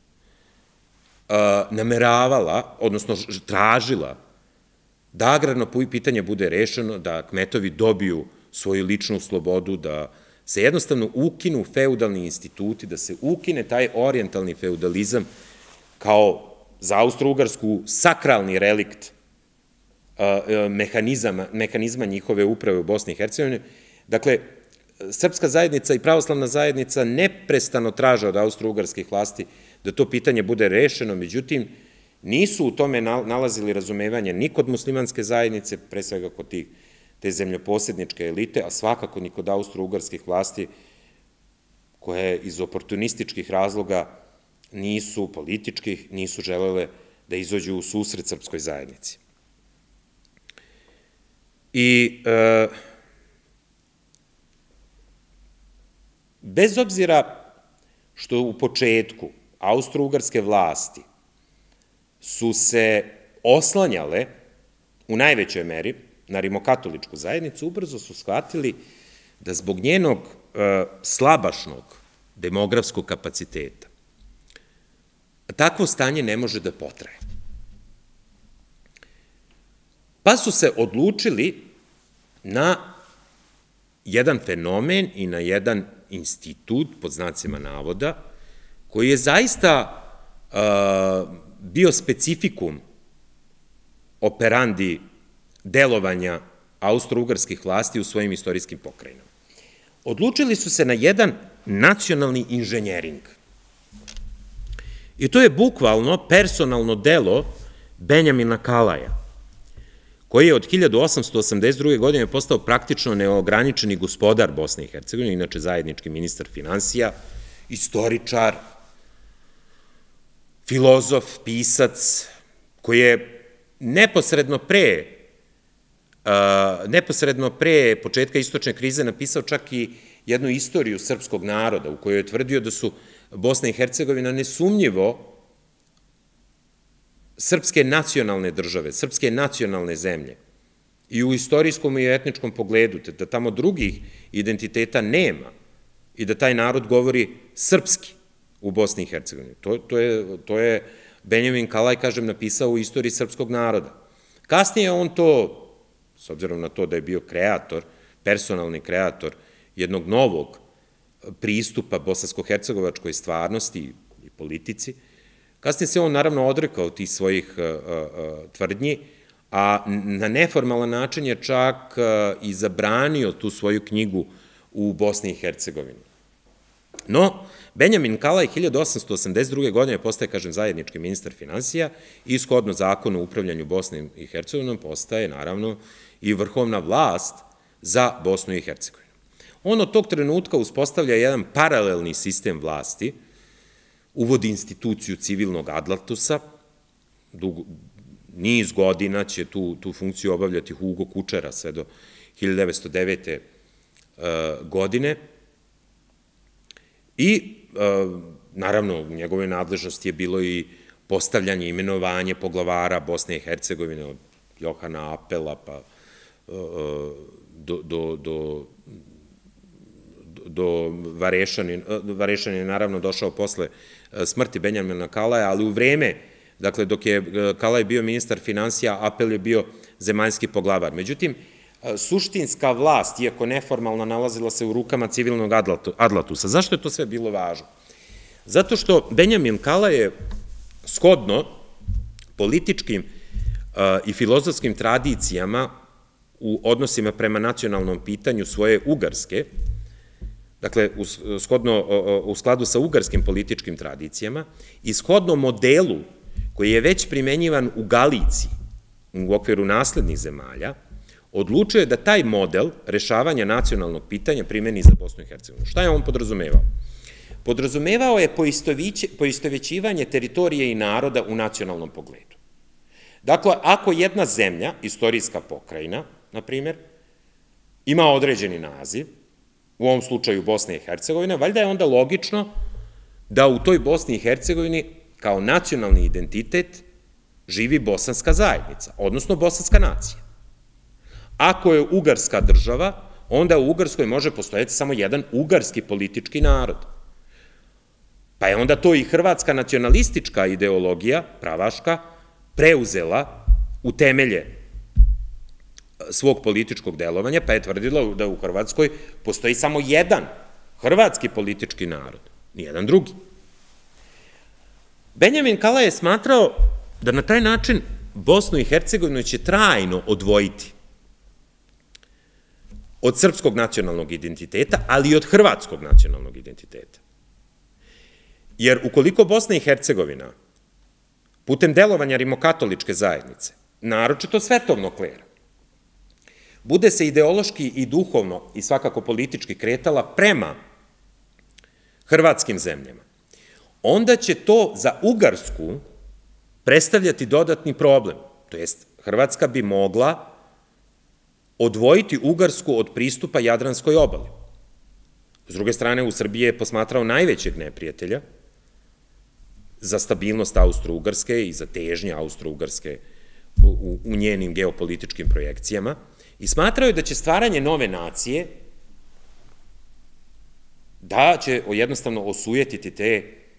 nameravala, odnosno tražila da agrarno pitanje bude rešeno, da kmetovi dobiju svoju ličnu slobodu, da se jednostavno ukinu feudalni instituti, da se ukine taj orijentalni feudalizam kao za Austro-Ugarsku sakralni relikt mehanizma njihove uprave u Bosni i Hercegovini. Dakle, srpska zajednica i pravoslavna zajednica neprestano traže od austro-ugarskih vlasti da to pitanje bude rešeno, međutim, nisu u tome nalazili razumevanje ni kod muslimanske zajednice, pre svega kod te zemljoposedničke elite, a svakako ni kod austro-ugarskih vlasti, koje iz oportunističkih razloga nisu političkih, nisu želele da izađu u susret srpskoj zajednici. I bez obzira što u početku austro-ugarske vlasti su se oslanjale u najvećoj meri na rimokatoličku zajednicu, ubrzo su shvatili da zbog njenog slabašnog demografskog kapaciteta takvo stanje ne može da potraje. Pa su se odlučili na jedan fenomen i na jedan institut, pod znacima navoda, koji je zaista bio specifikum operandi delovanja austro-ugarskih vlasti u svojim istorijskim pokrajinama. Odlučili su se na jedan nacionalni inženjering. I to je bukvalno personalno delo Benjamina Kalaja, koji je od 1882. godine postao praktično neograničeni gospodar Bosne i Hercegovine, inače zajednički ministar finansija, istoričar, filozof, pisac, koji je neposredno pre početka istočne krize napisao čak i jednu istoriju srpskog naroda, u kojoj je tvrdio da su Bosna i Hercegovina nesumnjivo srpske nacionalne države, srpske nacionalne zemlje, i u istorijskom i etničkom pogledu, da tamo drugih identiteta nema i da taj narod govori srpski u Bosni i Hercegovini. To je Benjamin Kalaj, kažem, napisao u istoriji srpskog naroda. Kasnije on to, s obzirom na to da je bio kreator, personalni kreator jednog novog pristupa bosansko-hercegovačkoj stvarnosti i politici, Kasnije se on naravno odrekao tih svojih tvrdnji, a na neformalan način je čak i zabranio tu svoju knjigu u Bosni i Hercegovini. No, Benjamin Kalaj 1882. godine postaje, kažem, zajednički ministar finansija i shodno zakonu o upravljanju Bosnom i Hercegovinom postaje, naravno, i vrhovna vlast za Bosnu i Hercegovinu. On od tog trenutka uspostavlja jedan paralelni sistem vlasti, uvodi instituciju civilnog adlatusa, niz godina će tu funkciju obavljati Hugo Kučera sve do 1909. godine i naravno u njegove nadležnosti je bilo i postavljanje, imenovanje poglavara Bosne i Hercegovine od Johana Apela pa do Varešan je naravno došao posle smrti Benjamina Kalaja, ali u vreme, dakle dok je Kalaj bio ministar finansija, Apel je bio zemaljski poglavar. Međutim, suštinska vlast, iako neformalna, nalazila se u rukama civilnog adlatusa. Zašto je to sve bilo važno? Zato što Benjamin Kalaj je shodno političkim i filozofskim tradicijama u odnosima prema nacionalnom pitanju svoje Ugarske, dakle, u skladu sa ugarskim političkim tradicijama i shodno modelu koji je već primenjivan u Galiciji, u okviru naslednih zemalja, odlučio je da taj model rešavanja nacionalnog pitanja primeni za Bosnu i Hercegovinu. Šta je on podrazumevao? Podrazumevao je poistovećivanje teritorije i naroda u nacionalnom pogledu. Dakle, ako jedna zemlja, istorijska pokrajina, na primjer, ima određeni naziv, u ovom slučaju Bosna i Hercegovina, valjda je onda logično da u toj Bosni i Hercegovini kao nacionalni identitet živi bosanska zajednica, odnosno bosanska nacija. Ako je Ugarska država, onda u Ugarskoj može postojati samo jedan ugarski politički narod. Pa je onda to i hrvatska nacionalistička ideologija, pravaška, preuzela u temelje svog političkog delovanja, pa je tvrdila da u Hrvatskoj postoji samo jedan hrvatski politički narod, nijedan drugi. Benjamin Kalaj je smatrao da na taj način Bosnu i Hercegovinu će trajno odvojiti od srpskog nacionalnog identiteta, ali i od hrvatskog nacionalnog identiteta. Jer ukoliko Bosna i Hercegovina putem delovanja rimokatoličke zajednice, naročito svetovnog klera, bude se ideološki i duhovno i svakako politički kretala prema hrvatskim zemljama, onda će to za Ugarsku predstavljati dodatni problem. To jest, Hrvatska bi mogla odvojiti Ugarsku od pristupa Jadranskoj obali. S druge strane, u Srbiji je posmatrao najvećeg neprijatelja za stabilnost Austro-Ugarske i za težnje Austro-Ugarske u njenim geopolitičkim projekcijama i smatrao je da će stvaranje nove nacije da će jednostavno osujetiti te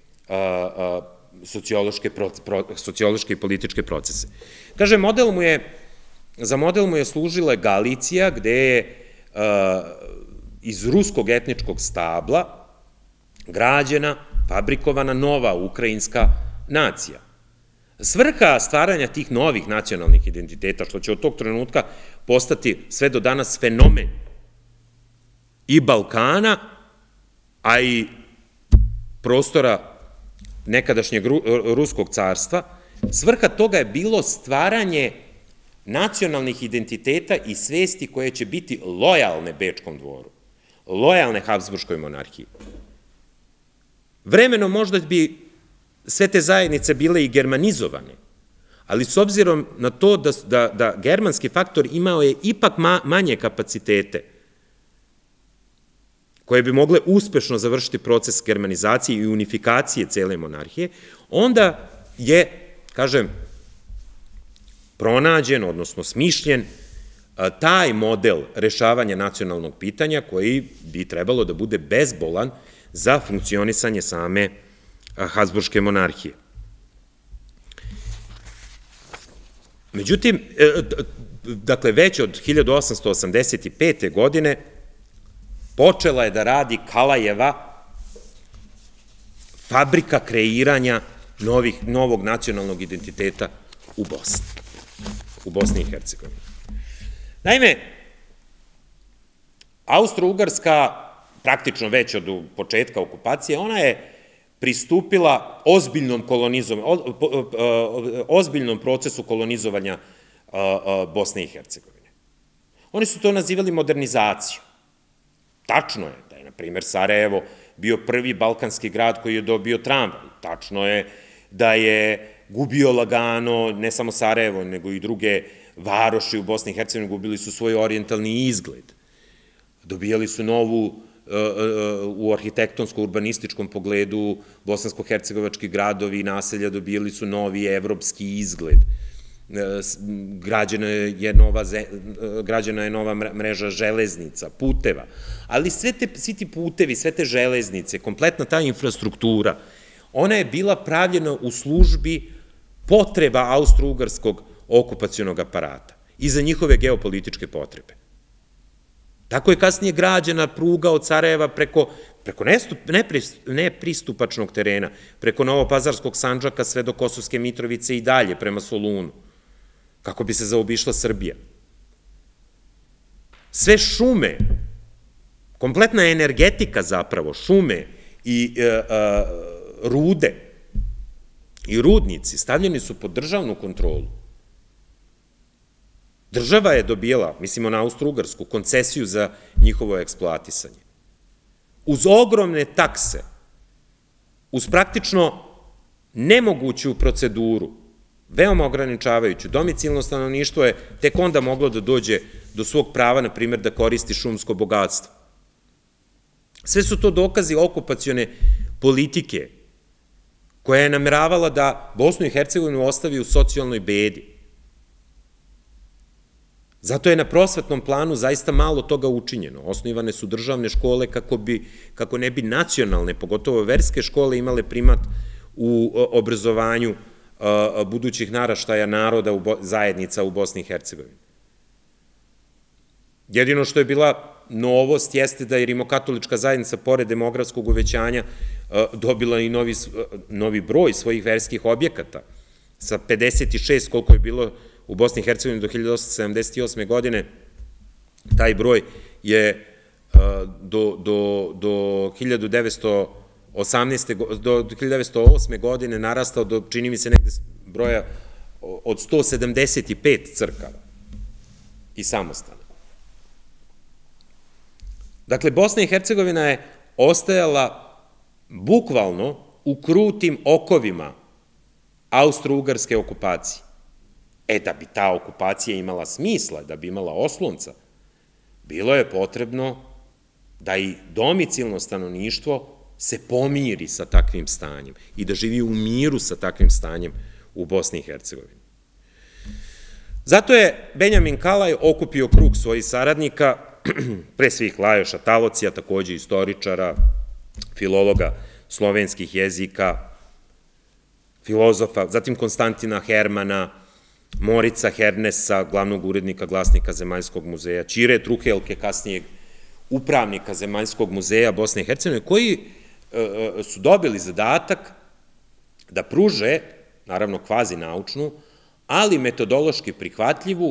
sociološke i političke procese. Kaže, za model mu je služila Galicija, gde je iz ruskog etničkog stabla građena, fabrikovana nova ukrajinska nacija. Svrha stvaranja tih novih nacionalnih identiteta, što će od tog trenutka postati sve do danas fenomen i Balkana, a i prostora nekadašnjeg Ruskog carstva, svrha toga je bilo stvaranje nacionalnih identiteta i svesti koje će biti lojalne Bečkom dvoru, lojalne Habsburškoj monarhiji. Vremenom možda bi sve te zajednice bile i germanizovane, ali s obzirom na to da germanski faktor imao je ipak manje kapacitete koje bi mogle uspešno završiti proces germanizacije i unifikacije cele monarhije, onda je, kažem, pronađen, odnosno smišljen, taj model rešavanja nacionalnog pitanja koji bi trebalo da bude bezbolan za funkcionisanje same Habsburške monarhije. Međutim, dakle, već od 1885. godine počela je da radi Kalajeva fabrika kreiranja novog nacionalnog identiteta u Bosni i Hercegovini. Naime, Austro-Ugarska, praktično već od početka okupacije, ona je pristupila ozbiljnom procesu kolonizovanja Bosne i Hercegovine. Oni su to nazivali modernizacijom. Tačno je da je, na primjer, Sarajevo bio prvi balkanski grad koji je dobio tramvaj. Tačno je da je gubio lagano, ne samo Sarajevo, nego i druge varoši u Bosni i Hercegovini, gubili su svoj orijentalni izgled. Dobijali su novu, u arhitektonsko-urbanističkom pogledu, bosansko-hercegovački gradovi i naselja dobijali su novi evropski izgled. Građena je nova mreža železnica, puteva, ali svi ti putevi, sve te železnice, kompletna ta infrastruktura, ona je bila pravljena u službi potreba austro-ugarskog okupacionog aparata i za njihove geopolitičke potrebe. Tako je kasnije građena pruga od Sarajeva preko nepristupačnog terena, preko Novopazarskog Sandžaka sve do Kosovske Mitrovice i dalje prema Solunu, kako bi se zaobišla Srbija. Sve šume, kompletna energetika zapravo, šume i rude i rudnici stavljeni su pod državnu kontrolu. Država je dobijala, mislimo na Austro-Ugarsku, koncesiju za njihovo eksploatisanje. Uz ogromne takse, uz praktično nemoguću proceduru, veoma ograničavajuću, domicilno stanovništvo je tek onda moglo da dođe do svog prava, na primjer, da koristi šumsko bogatstvo. Sve su to dokazi okupacione politike koja je nameravala da Bosnu i Hercegovinu ostavi u socijalnoj bedi. Zato je na prosvetnom planu zaista malo toga učinjeno. Osnivane su državne škole kako ne bi nacionalne, pogotovo verske škole, imale primat u obrazovanju budućih naraštaja naroda zajednica u Bosni i Hercegovini. Jedino što je bila novost jeste da je rimokatolička zajednica, pored demografskog uvećanja, dobila i novi broj svojih verskih objekata. Sa 56, koliko je bilo u Bosni i Hercegovini do 1878. godine, taj broj je do 1908. godine narastao do, čini mi se, negde broja od 175 crkava i samostana. Dakle, Bosna i Hercegovina je ostajala bukvalno u krutim okovima austro-ugarske okupacije. Da bi ta okupacija imala smisla, da bi imala oslonca, bilo je potrebno da i domicilno stanovništvo se pomiri sa takvim stanjem i da živi u miru sa takvim stanjem u Bosni i Hercegovini. Zato je Benjamin Kalaj okupio krug svojih saradnika, pre svih Lajoša Talocija, takođe istoričara, filologa slovenskih jezika, filozofa, zatim Konstantina Hermana, Morica Hernesa, glavnog urednika Glasnika Zemaljskog muzeja, Ćire Truhelke, kasnijeg upravnika Zemaljskog muzeja Bosne i Hercegovine, koji su dobili zadatak da pruže, naravno kvazi naučnu, ali metodološki prihvatljivu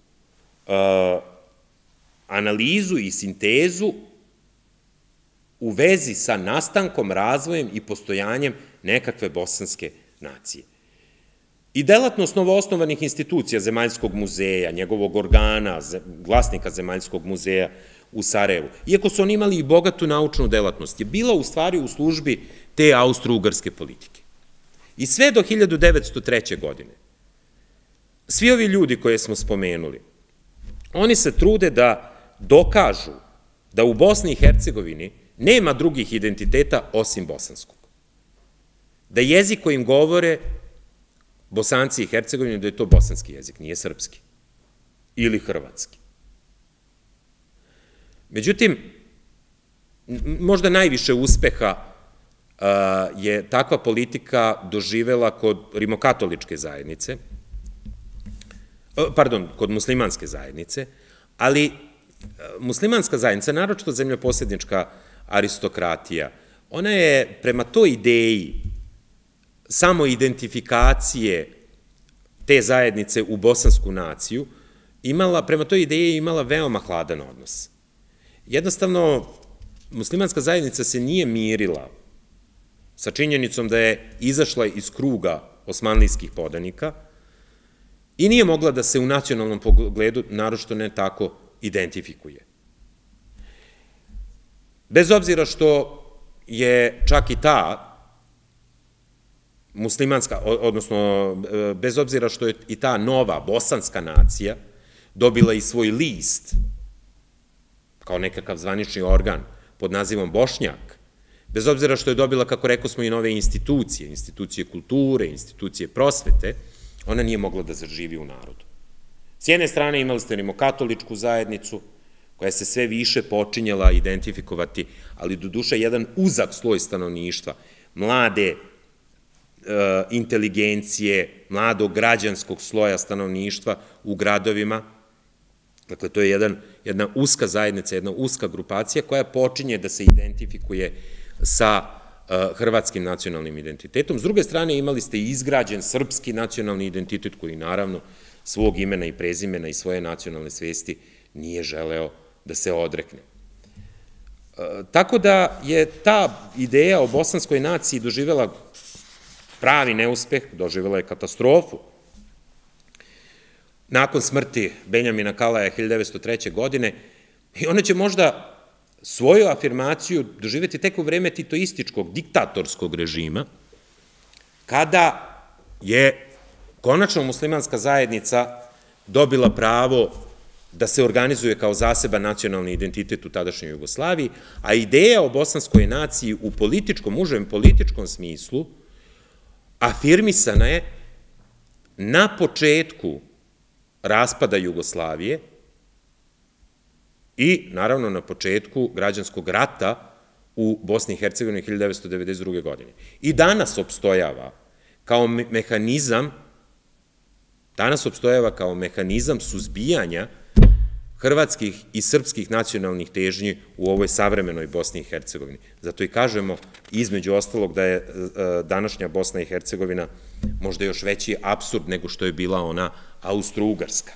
analizu i sintezu u vezi sa nastankom, razvojem i postojanjem nekakve bosanske nacije. I delatnost novoosnovanih institucija Zemaljskog muzeja, njegovog organa, Glasnika Zemaljskog muzeja u Sarajevu, iako su oni imali i bogatu naučnu delatnost, je bila u stvari u službi te austro-ugarske politike. I sve do 1903. godine, svi ovi ljudi koje smo spomenuli, oni se trude da dokažu da u Bosni i Hercegovini nema drugih identiteta osim bosanskog. Da jezik kojim govore Bosanci i Hercegovini, da je to bosanski jezik, nije srpski ili hrvatski. Međutim, možda najviše uspeha je takva politika doživela kod rimokatoličke zajednice, pardon, kod muslimanske zajednice, ali muslimanska zajednica, naročito zemljoposjednička aristokratija, ona je prema toj ideji samo identifikacije te zajednice u bosansku naciju, prema toj ideji je imala veoma hladan odnos. Jednostavno, muslimanska zajednica se nije mirila sa činjenicom da je izašla iz kruga osmanlijskih podanika i nije mogla da se u nacionalnom pogledu, naročito ne tako, identifikuje. Bez obzira što je čak i ta muslimanska, odnosno bez obzira što je i ta nova bosanska nacija dobila i svoj list kao nekakav zvanični organ pod nazivom Bošnjak, bez obzira što je dobila, kako rekao smo, i nove institucije, institucije kulture, institucije prosvete, ona nije mogla da zaživi u narodu. S jedne strane imali ste rimokatoličku zajednicu, koja se sve više počinjala identifikovati, ali do duše jedan uzak sloj stanovništva, mlade inteligencije, mladog građanskog sloja stanovništva u gradovima. Dakle, to je jedna uska zajednica, jedna uska grupacija koja počinje da se identifikuje sa hrvatskim nacionalnim identitetom. S druge strane, imali ste i izgrađen srpski nacionalni identitet koji, naravno, svog imena i prezimena i svoje nacionalne svesti nije želeo da se odrekne. Tako da je ta ideja o bosanskoj naciji doživela pravi neuspeh, doživela je katastrofu. Nakon smrti Benjamina Kalaja 1903. godine, i ona će možda svoju afirmaciju doživeti tek u vreme titoističkog, diktatorskog režima, kada je konačno muslimanska zajednica dobila pravo da se organizuje kao zaseban nacionalni identitet u tadašnjoj Jugoslaviji, a ideja o bosanskoj naciji u političkom, užem političkom smislu, afirmisana je na početku raspada Jugoslavije i, naravno, na početku građanskog rata u Bosni i Hercegovini 1992. godine. I danas opstojava kao mehanizam suzbijanja hrvatskih i srpskih nacionalnih težnji u ovoj savremenoj Bosni i Hercegovini. Zato i kažemo, između ostalog, da je današnja Bosna i Hercegovina možda još veći apsurd nego što je bila ona Austro-Ugarska.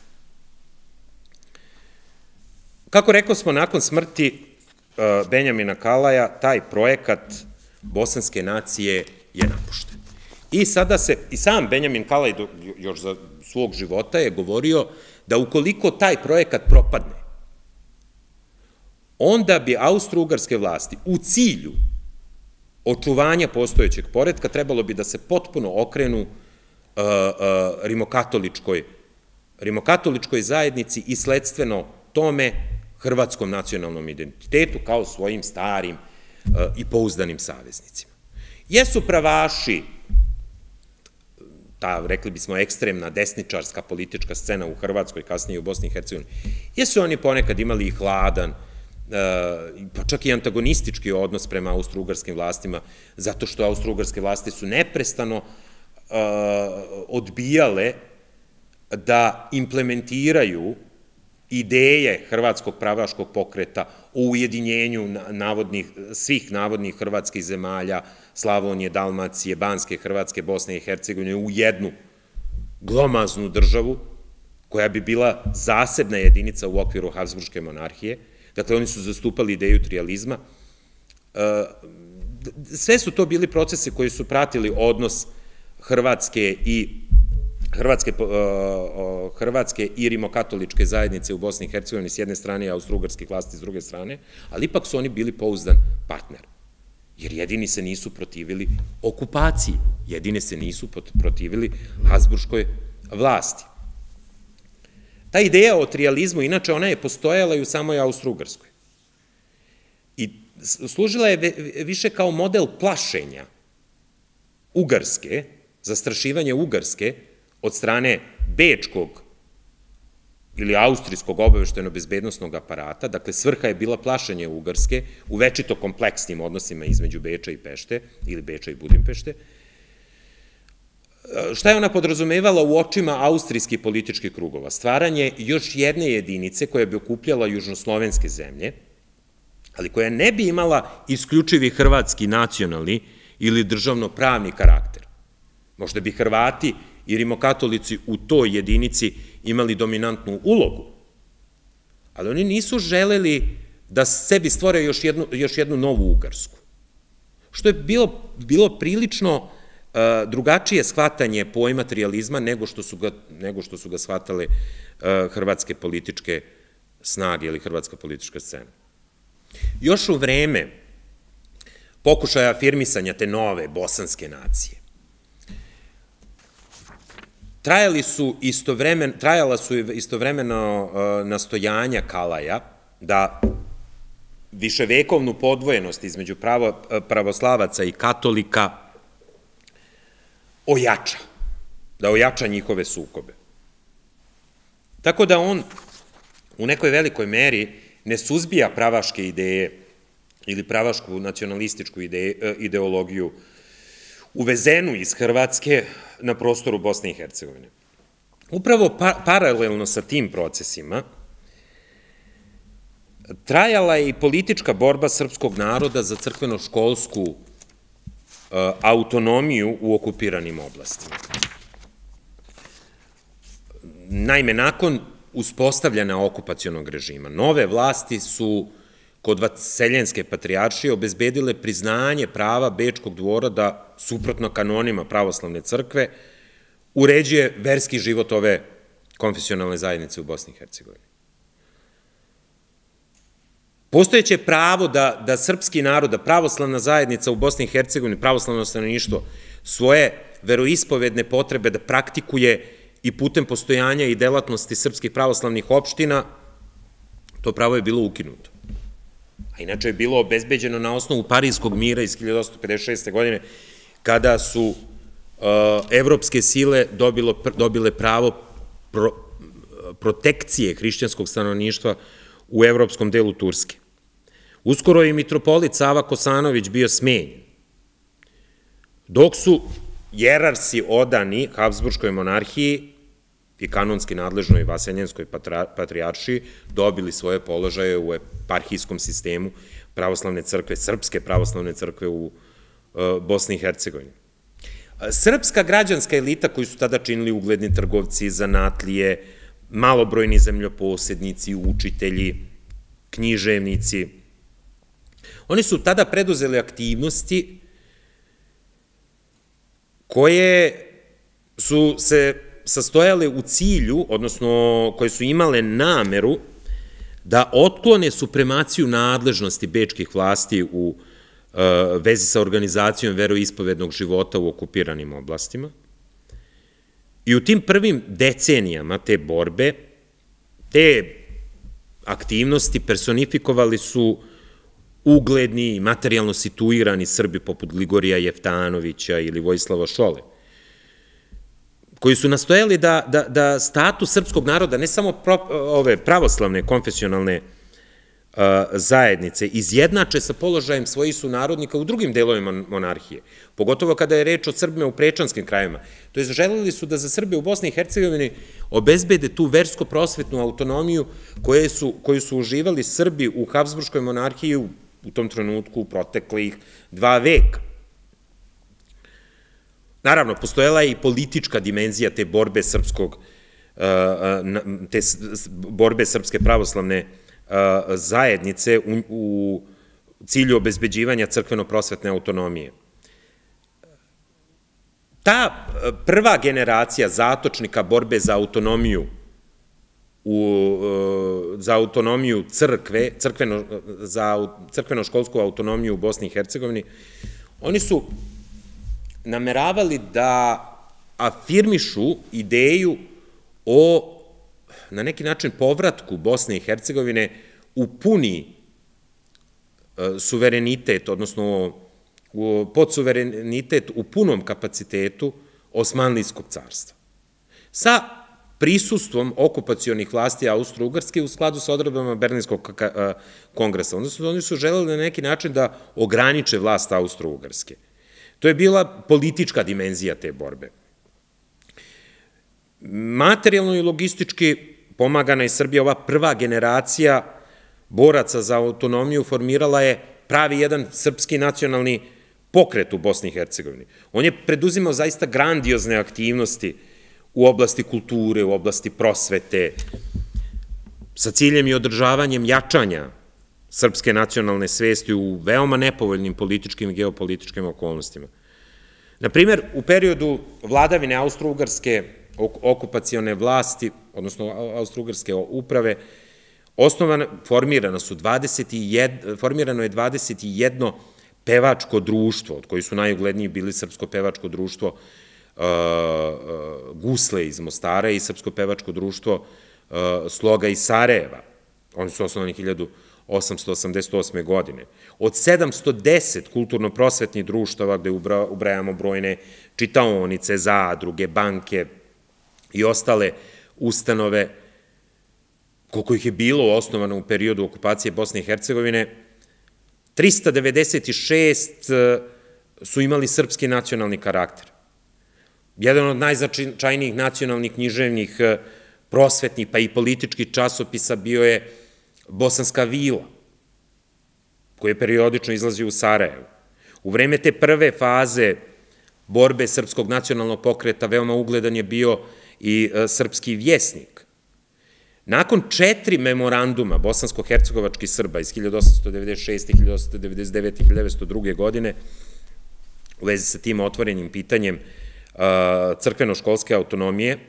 Kako rekao smo, nakon smrti Benjamina Kalaja, taj projekat bosanske nacije je napušten. I sada i sam Benjamin Kalaj još za svog života je govorio da ukoliko taj projekat propadne, onda bi austro-ugarske vlasti u cilju očuvanja postojećeg poretka trebalo bi da se potpuno okrenu rimokatoličkoj zajednici i sledstveno tome hrvatskom nacionalnom identitetu kao svojim starim i pouzdanim saveznicima. Jesu pravaši, ta, rekli bismo, ekstremna desničarska politička scena u Hrvatskoj, kasnije i u Bosni i Hercegovini, jesu oni ponekad imali i hladan, pa čak i antagonistički odnos prema austro-ugarskim vlastima, zato što austro-ugarske vlasti su neprestano odbijale da implementiraju ideje hrvatskog pravaškog pokreta o ujedinjenju svih navodnih hrvatskih zemalja, Slavonije, Dalmacije, Banske, Hrvatske, Bosne i Hercegovine u jednu glomaznu državu koja bi bila zasebna jedinica u okviru Habsburške monarhije. Dakle, oni su zastupali ideju trijalizma. Sve su to bili procesi koji su pratili odnos Hrvatske i rimokatoličke zajednice u Bosni i Hercegovini s jedne strane i austro-ugarskih vlasti s druge strane, ali ipak su oni bili pouzdan partner. Jer jedini se nisu protivili okupaciji, jedini se nisu protivili Habsburškoj vlasti. Ta ideja o trijalizmu, inače, ona je postojala i u samoj Austro-Ugarskoj. I služila je više kao model plašenja Ugarske, zastrašivanje Ugarske od strane bečkog ili austrijskog obavešteno-bezbednosnog aparata. Dakle, svrha je bila plašenje Ugarske u večito kompleksnim odnosima između Beča i Pešte, ili Beča i Budimpešte. Šta je ona podrazumevala u očima austrijskih političkih krugova? Stvaranje još jedne jedinice koja bi okupljala južnoslovenske zemlje, ali koja ne bi imala isključivi hrvatski nacionalni ili državno-pravni karakter, Možda bi Hrvati i rimokatolici u toj jedinici imali dominantnu ulogu, ali oni nisu želeli da sebi stvore još jednu novu Ugarsku, što je bilo prilično drugačije shvatanje pojma trijalizma nego što su ga shvatale hrvatske političke snage ili hrvatska politička scena. Još u vreme pokušaja afirmisanja te nove bosanske nacije, trajala su istovremeno nastojanja Kalaja da viševekovnu podvojenost između pravoslavaca i katolika da ojača njihove sukobe. Tako da on u nekoj velikoj meri ne suzbija pravaške ideje ili pravašku nacionalističku ideologiju uvezenu iz Hrvatske na prostoru Bosne i Hercegovine. Upravo paralelno sa tim procesima trajala je i politička borba srpskog naroda za crkveno-školsku autonomiju u okupiranim oblastima. Naime, nakon uspostavljanja okupacionog režima, nove vlasti su kod Vaseljenske patrijaršije obezbedile priznanje prava Bečkog dvora da, suprotno kanonima pravoslavne crkve, uređuje verski život ove konfesionalne zajednice u Bosni i Hercegovini. Postojeće pravo da srpski narod, da pravoslavna zajednica u Bosni i Hercegovini, pravoslavno stanovništvo, svoje veroispovedne potrebe da praktikuje i putem postojanja i delatnosti srpskih pravoslavnih opština, to pravo je bilo ukinuto. A inače je bilo obezbeđeno na osnovu Parijskog mira iz 1856. godine, kada su evropske sile dobile pravo protekcije hrišćanskog stanovništva u evropskom delu Turske. Uskoro je i mitropolit Sava Kosanović bio smenjen, dok su jerarsi odani Habsburškoj monarhiji i kanonski nadležnoj Vaseljenskoj patrijaršiji dobili svoje položaje u eparhijskom sistemu pravoslavne crkve, srpske pravoslavne crkve u Bosni i Hercegovini. Srpska građanska elita koju su tada činili ugledni trgovci, zanatlije, malobrojni zemljoposednici, učitelji, književnici, oni su tada preduzeli aktivnosti koje su se sastojale u cilju, odnosno koje su imale nameru da otklone supremaciju nadležnosti bečkih vlasti u vezi sa organizacijom veroispovednog života u okupiranim oblastima. I u tim prvim decenijama te borbe, te aktivnosti personifikovali su ugledni i materijalno situirani Srbi poput Gligorija Jeftanovića ili Vojislava Šole, koji su nastojali da status srpskog naroda, ne samo ove pravoslavne konfesionalne zajednice, izjednače sa položajem svojih sunarodnika u drugim delovima monarhije, pogotovo kada je reč o Srbima u prečanskim krajevima. To je, želeli su da za Srbe u Bosni i Hercegovini obezbede tu versko-prosvetnu autonomiju koju su uživali Srbi u Habsburškoj monarhiji u tom trenutku proteklih 2 veka. Naravno, postojala je i politička dimenzija te borbe srpske pravoslavne zajednice u cilju obezbeđivanja crkveno-prosvetne autonomije. Ta prva generacija zatočnika borbe za autonomiju crkve, za crkveno-školsku autonomiju u Bosni i Hercegovini, oni su nameravali da afirmišu ideju o, na neki način, povratku Bosne i Hercegovine u puni suverenitet, odnosno podsuverenitet u punom kapacitetu Osmanlijskog carstva. Sa prisustvom okupacionih vlasti Austro-Ugarske u skladu sa odredbama Berlinskog kongresa. Odnosno, oni su želeli na neki način da ograniče vlast Austro-Ugarske. To je bila politička dimenzija te borbe. Materijalno i logistički pomagana je Srbija, ova prva generacija boraca za autonomiju formirala je pravi jedan srpski nacionalni pokret u Bosni i Hercegovini. On je preduzimao zaista grandiozne aktivnosti u oblasti kulture, u oblasti prosvete, sa ciljem i održavanjem jačanja srpske nacionalne svesti u veoma nepovoljnim političkim i geopolitičkim okolnostima. Naprimer, u periodu vladavine Austro-Ugarske okupacione vlasti, odnosno Austro-Ugarske uprave, formirano je 21 pevačko društvo, od koji su najugledniji bili Srpsko pevačko društvo Gusle iz Mostara i Srpsko pevačko društvo Sloga iz Sarajeva. Oni su osnovani 1888. godine. Od 710 kulturno-prosvetnih društava, gde ubrajamo brojne čitaonice, zadruge, banke i ostale ustanove, koliko ih je bilo osnovano u periodu okupacije Bosne i Hercegovine, 396 su imali srpski nacionalni karakter. Jedan od najznačajnijih nacionalnih književnih, prosvetnih pa i političkih časopisa bio je Bosanska vila, koji je periodično izlazio u Sarajevu. U vreme te prve faze borbe Srpskog nacionalnog pokreta veoma ugledan je bio i Srpski vjesnik. Nakon 4 memoranduma bosansko-hercegovačkih Srba iz 1896. 1899. i 1902. godine, u vezi sa tim otvorenim pitanjem crkveno-školske autonomije,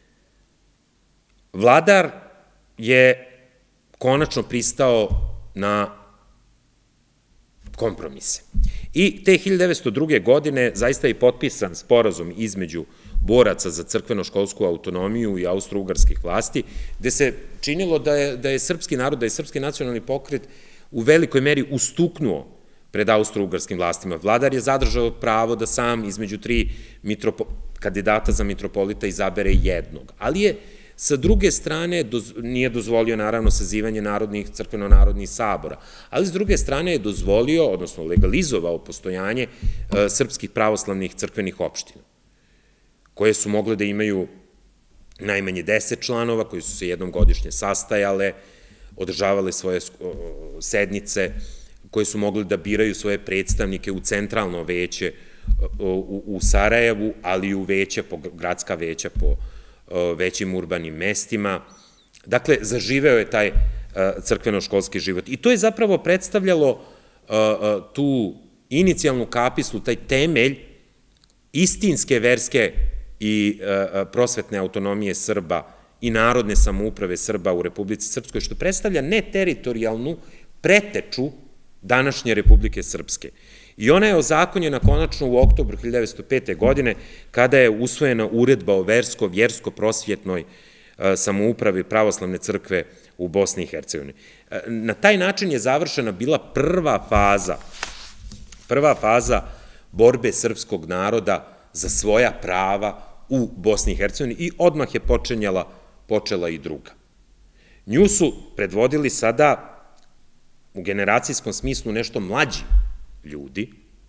vladar je konačno pristao na kompromise. I te 1902. godine zaista je potpisan sporazum između boraca za crkveno-školsku autonomiju i austro-ugarskih vlasti, gde se činilo da je srpski narod, da je srpski nacionalni pokret u velikoj meri ustuknuo pred austro-ugarskim vlastima. Vladar je zadržao pravo da sam između 3 kandidata za mitropolita izabere jednog, ali je sa druge strane nije dozvolio naravno sazivanje crkveno-narodnih sabora, ali s druge strane je dozvolio, odnosno legalizovao postojanje srpskih pravoslavnih crkvenih opština, koje su mogle da imaju najmanje 10 članova, koji su se jednom godišnje sastajale, održavale svoje sednice, koje su mogli da biraju svoje predstavnike u centralno veće u Sarajevu, ali i u gradska veća po većim urbanim mestima. Dakle, zaživeo je taj crkveno-školski život. I to je zapravo predstavljalo tu inicijalnu kapislu, taj temelj istinske verske i prosvetne autonomije Srba i narodne samouprave Srba u Republici Srpskoj, što predstavlja neteritorijalnu preteču današnje Republike Srpske. I ona je ozakonjena konačno u oktobru 1905. godine, kada je usvojena uredba o versko-prosvjetnoj samoupravi pravoslavne crkve u Bosni i Hercegovini. Na taj način je završena bila prva faza borbe srpskog naroda za svoja prava u Bosni i Hercegovini i odmah je počela i druga. Nju su predvodili sada u generacijskom smislu nešto mlađi ljudi,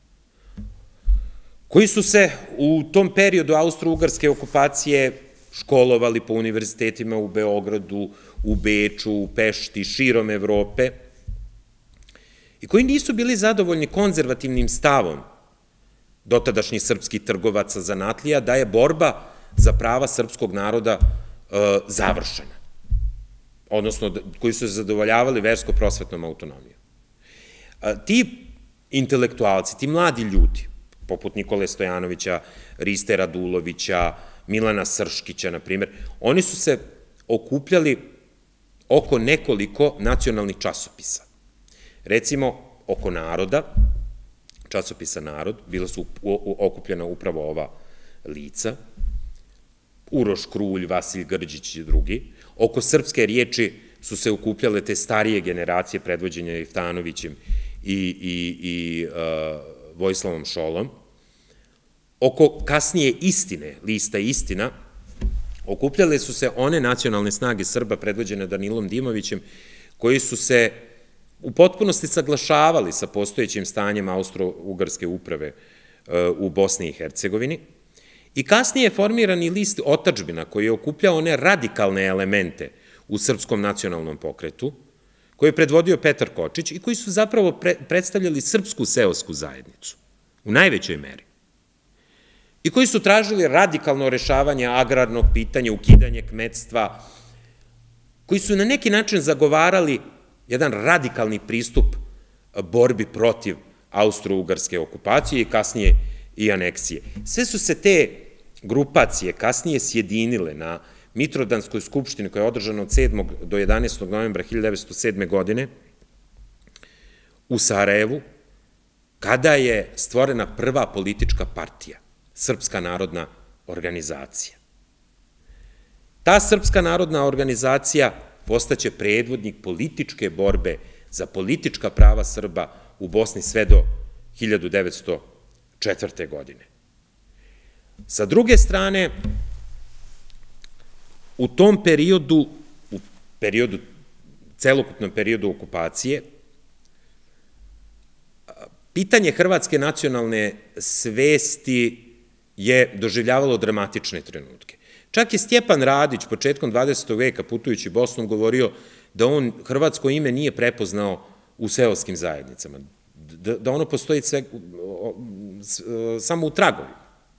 koji su se u tom periodu austro-ugarske okupacije školovali po univerzitetima u Beogradu, u Beču, u Pešti, širom Evrope, i koji nisu bili zadovoljni konzervativnim stavom dotadašnjih srpskih trgovaca zanatlija da je borba za prava srpskog naroda završena, odnosno koji su zadovoljavali versko-prosvetnom autonomijom. Ti intelektualci, ti mladi ljudi, poput Nikole Stojanovića, Riste Radulovića, Milana Srškića, na primjer, oni su se okupljali oko nekoliko nacionalnih časopisa. Recimo, oko Naroda, časopisa Narod, bila su okupljena upravo ova lica, Uroš Krulj, Vasilj Grđić i drugi. Oko Srpske riječi su se okupljale te starije generacije predvođenja Jeftanovićem i Vojislavom Šolom. Oko kasnije Istine, lista Istina, okupljale su se one nacionalne snage Srba predvođene Danilom Dimovićem, koji su se u potpunosti saglašavali sa postojećim stanjem austro-ugarske uprave u Bosni i Hercegovini. I kasnije je formiran i list Otadžbina, koji je okupljao one radikalne elemente u srpskom nacionalnom pokretu, koji je predvodio Petar Kočić i koji su zapravo predstavljali srpsku seosku zajednicu u najvećoj meri, i koji su tražili radikalno rešavanje agrarnog pitanja, ukidanje kmetstva, koji su na neki način zagovarali jedan radikalni pristup borbi protiv austro-ugarske okupacije i kasnije i aneksije. Sve su se te grupacije kasnije sjedinile na Mitrodanskoj skupštini koja je održana od 7. do 11. novembra 1907. godine u Sarajevu, kada je stvorena prva politička partija, Srpska narodna organizacija. Ta Srpska narodna organizacija postaće predvodnik političke borbe za politička prava Srba u Bosni sve do 1904. godine. Sa druge strane, u tom periodu, celokupnom periodu okupacije, pitanje hrvatske nacionalne svesti je doživljavalo dramatične trenutke. Čak je Stjepan Radić početkom 20. veka putujući Bosnom govorio da on hrvatsko ime nije prepoznao u seoskim zajednicama, da ono postoji samo u tragovima.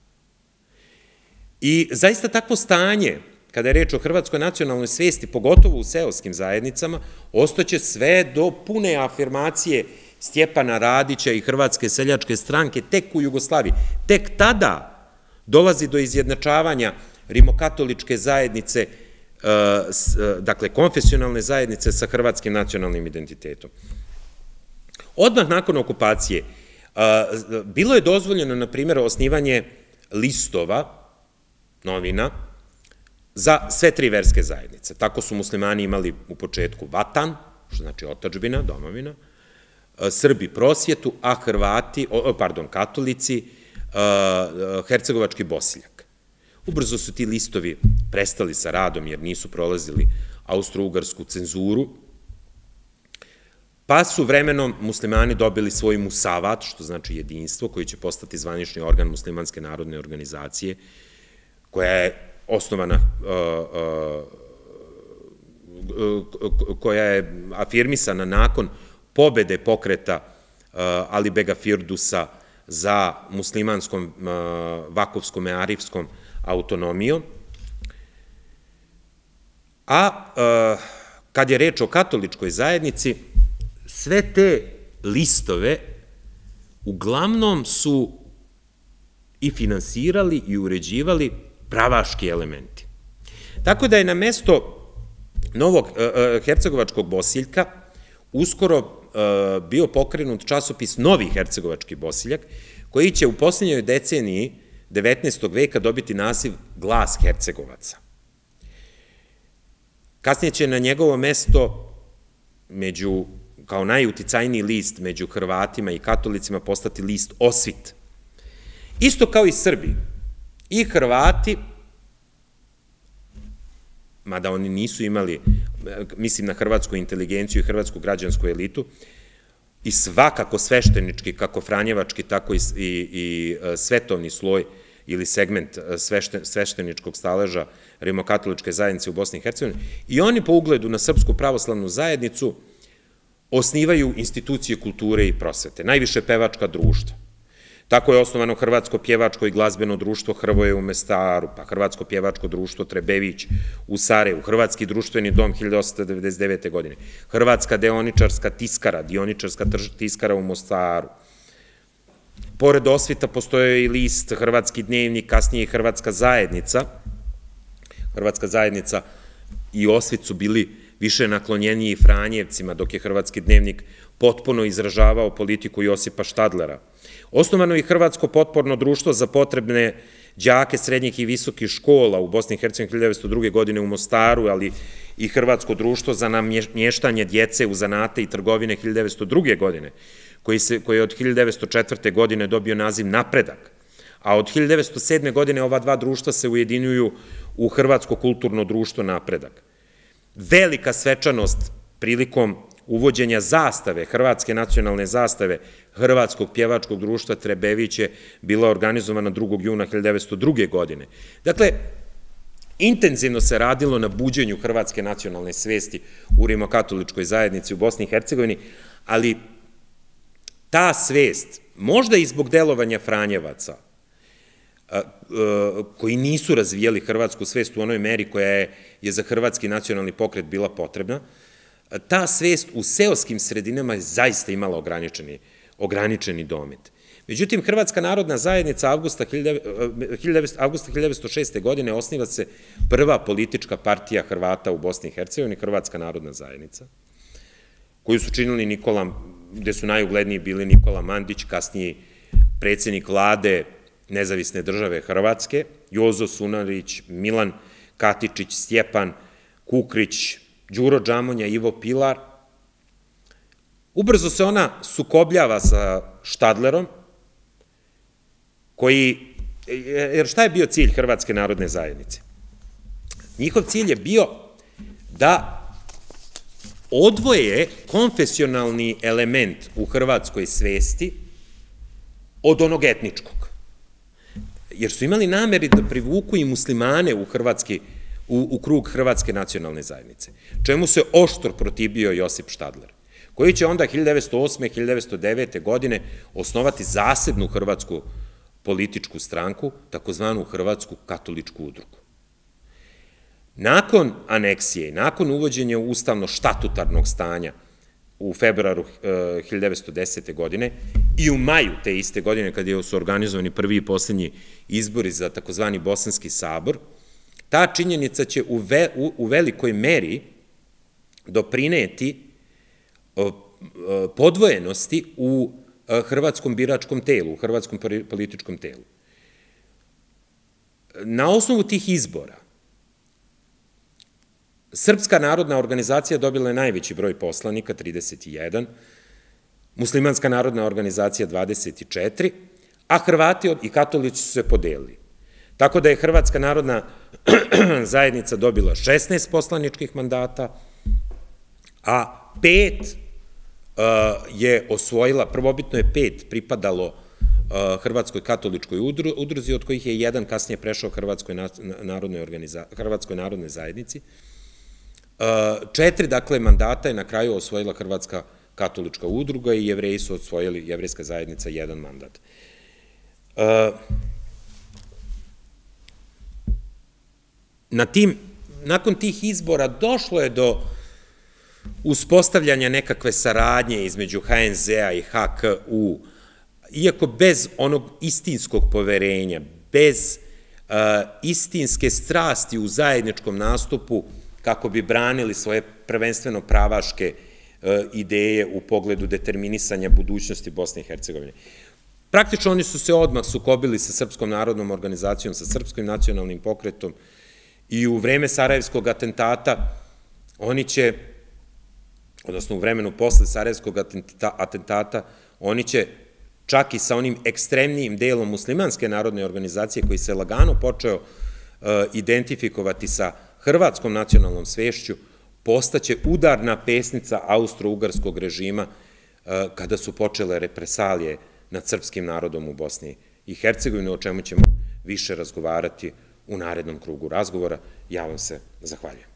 I zaista takvo stanje, kada je reč o hrvatskoj nacionalnoj svesti, pogotovo u seoskim zajednicama, ostaće sve do pune afirmacije Stjepana Radića i Hrvatske seljačke stranke tek u Jugoslaviji. Tek tada dolazi do izjednačavanja rimokatoličke zajednice, dakle konfesionalne zajednice sa hrvatskim nacionalnim identitetom. Odmah nakon okupacije bilo je dozvoljeno, na primjer, osnivanje listova, novina, za sve tri verske zajednice. Tako su muslimani imali u početku Vatan, što znači otadžbina, domovina, Srbi prosvjetu, a Hrvati, pardon, katolici, hercegovački Bosiljak. Ubrzo su ti listovi prestali sa radom jer nisu prolazili austro-ugarsku cenzuru, pa su vremenom muslimani dobili svoj musavat, što znači jedinstvo, koji će postati zvanični organ Muslimanske narodne organizacije, koja je osnovana, koja je afirmisana nakon pobede pokreta Alibega Firdusa za muslimanskom, vakovskom i arifskom autonomijom. A kad je reč o katoličkoj zajednici, sve te listove uglavnom su i finansirali i uređivali pravaški elementi. Tako da je na mesto novog hercegovačkog Bosiljka uskoro bio pokrenut časopis Novi hercegovački Bosiljak, koji će u posljednjoj deceniji 19. veka dobiti naziv Glas Hercegovaca. Kasnije će na njegovo mesto, kao najuticajniji list među Hrvatima i katolicima, postati list Osvit. Isto kao i Srbi, i Hrvati, mada oni nisu imali, mislim na hrvatsku inteligenciju i hrvatsku građansku elitu, i svakako sveštenički, kako franjevački, tako i svetovni sloj ili segment svešteničkog staleža rimokatoličke zajednice u Bosni i Hercegovini, i oni po ugledu na Srpsku pravoslavnu zajednicu osnivaju institucije kulture i prosvete, najviše pevačka društva. Tako je osnovano Hrvatsko pjevačko i glazbeno društvo Hrvoje u Mestaru, pa Hrvatsko pjevačko društvo Trebević u Sarajevu, Hrvatski društveni dom 1899. godine, Hrvatska deoničarska tiskara, Dioničarska tiskara u Mostaru. Pored Osvita postoje i list Hrvatski dnevnik, kasnije i Hrvatska zajednica. Hrvatska zajednica i Osvit su bili više naklonjeniji Franjevcima, dok je Hrvatski dnevnik potpuno izražavao politiku Josipa Štadlera. Osnovano je i Hrvatsko potporno društvo za potrebne đake srednjih i visokih škola u Bosni i Hercegovini 1902. godine u Mostaru, ali i Hrvatsko društvo za namještanje djece u zanate i trgovine 1902. godine, koji je od 1904. godine dobio naziv Napredak, a od 1907. godine ova dva društva se ujedinjuju u Hrvatsko kulturno društvo Napredak. Velika svečanost prilikom uvođenja zastave, hrvatske nacionalne zastave Hrvatskog pjevačkog društva Trebević je bila organizovana 2. juna 1902. godine. Dakle, intenzivno se radilo na buđenju hrvatske nacionalne svesti u rimokatoličkoj zajednici u Bosni i Hercegovini, ali ta svest, možda i zbog delovanja Franjevaca, koji nisu razvijali hrvatsku svest u onoj meri koja je za hrvatski nacionalni pokret bila potrebna, ta svest u seoskim sredinama je zaista imala ograničeni domet. Međutim, Hrvatska narodna zajednica avgusta 1906. godine osniva se prva politička partija Hrvata u Bosni i Hercegovini, Hrvatska narodna zajednica, koju su činili gde su najugledniji bili Nikola Mandić, kasniji predsjednik vlade Nezavisne države Hrvatske, Jozo Sunarić, Milan Katičić, Stjepan Kukrić, Đuro Džamonja, Ivo Pilar. Ubrzo se ona sukobljava sa Štadlerom, jer šta je bio cilj Hrvatske narodne zajednice? Njihov cilj je bio da odvoje konfesionalni element u hrvatskoj svesti od onog etničkog. Jer su imali nameri da privuku i muslimane u krug Hrvatske nacionalne zajednice, čemu se oštro protivio Josip Štadler, koji će onda 1908. 1909. godine osnovati zasebnu hrvatsku političku stranku, takozvanu Hrvatsku katoličku udrugu. Nakon aneksije i nakon uvođenja ustavno-štatutarnog stanja u februaru 1910. godine i u maju te iste godine, kada su organizovani prvi i poslednji izbori za takozvani Bosanski sabor, ta činjenica će u velikoj meri doprineti podvojenosti u hrvatskom biračkom telu, u hrvatskom političkom telu. Na osnovu tih izbora Srpska narodna organizacija dobila je najveći broj poslanika, 31, Muslimanska narodna organizacija 24, a Hrvati i katolici su se podelili. Tako da je Hrvatska narodna zajednica dobila 16 poslaničkih mandata, a 5 je osvojila, prvobitno je 5 pripadalo Hrvatskoj katoličkoj udruzi, od kojih je jedan kasnije prešao Hrvatskoj narodnoj zajednici. 4, dakle, mandata je na kraju osvojila Hrvatska katolička udruga i Jevreji su osvojili, Jevrejska zajednica, 1 mandat. Nakon tih izbora došlo je do uspostavljanja nekakve saradnje između HDZ-a i HKU, iako bez onog istinskog poverenja, bez istinske strasti u zajedničkom nastupu, kako bi branili svoje prvenstveno pravaške ideje u pogledu determinisanja budućnosti Bosne i Hercegovine. Praktično oni su se odmah sukobili sa Srpskom narodnom organizacijom, sa Srpskim nacionalnim pokretom i u vreme Sarajevskog atentata oni će, odnosno u vremenu posle Sarajevskog atentata, oni će čak i sa onim ekstremnijim delom Muslimanske narodne organizacije koji se lagano počeo identifikovati sa hrvatskom nacionalnom svešću, postaće udarna pesnica austro-ugarskog režima kada su počele represalije nad srpskim narodom u Bosni i Hercegovini, o čemu ćemo više razgovarati u narednom krugu razgovora. Ja vam se zahvaljujem.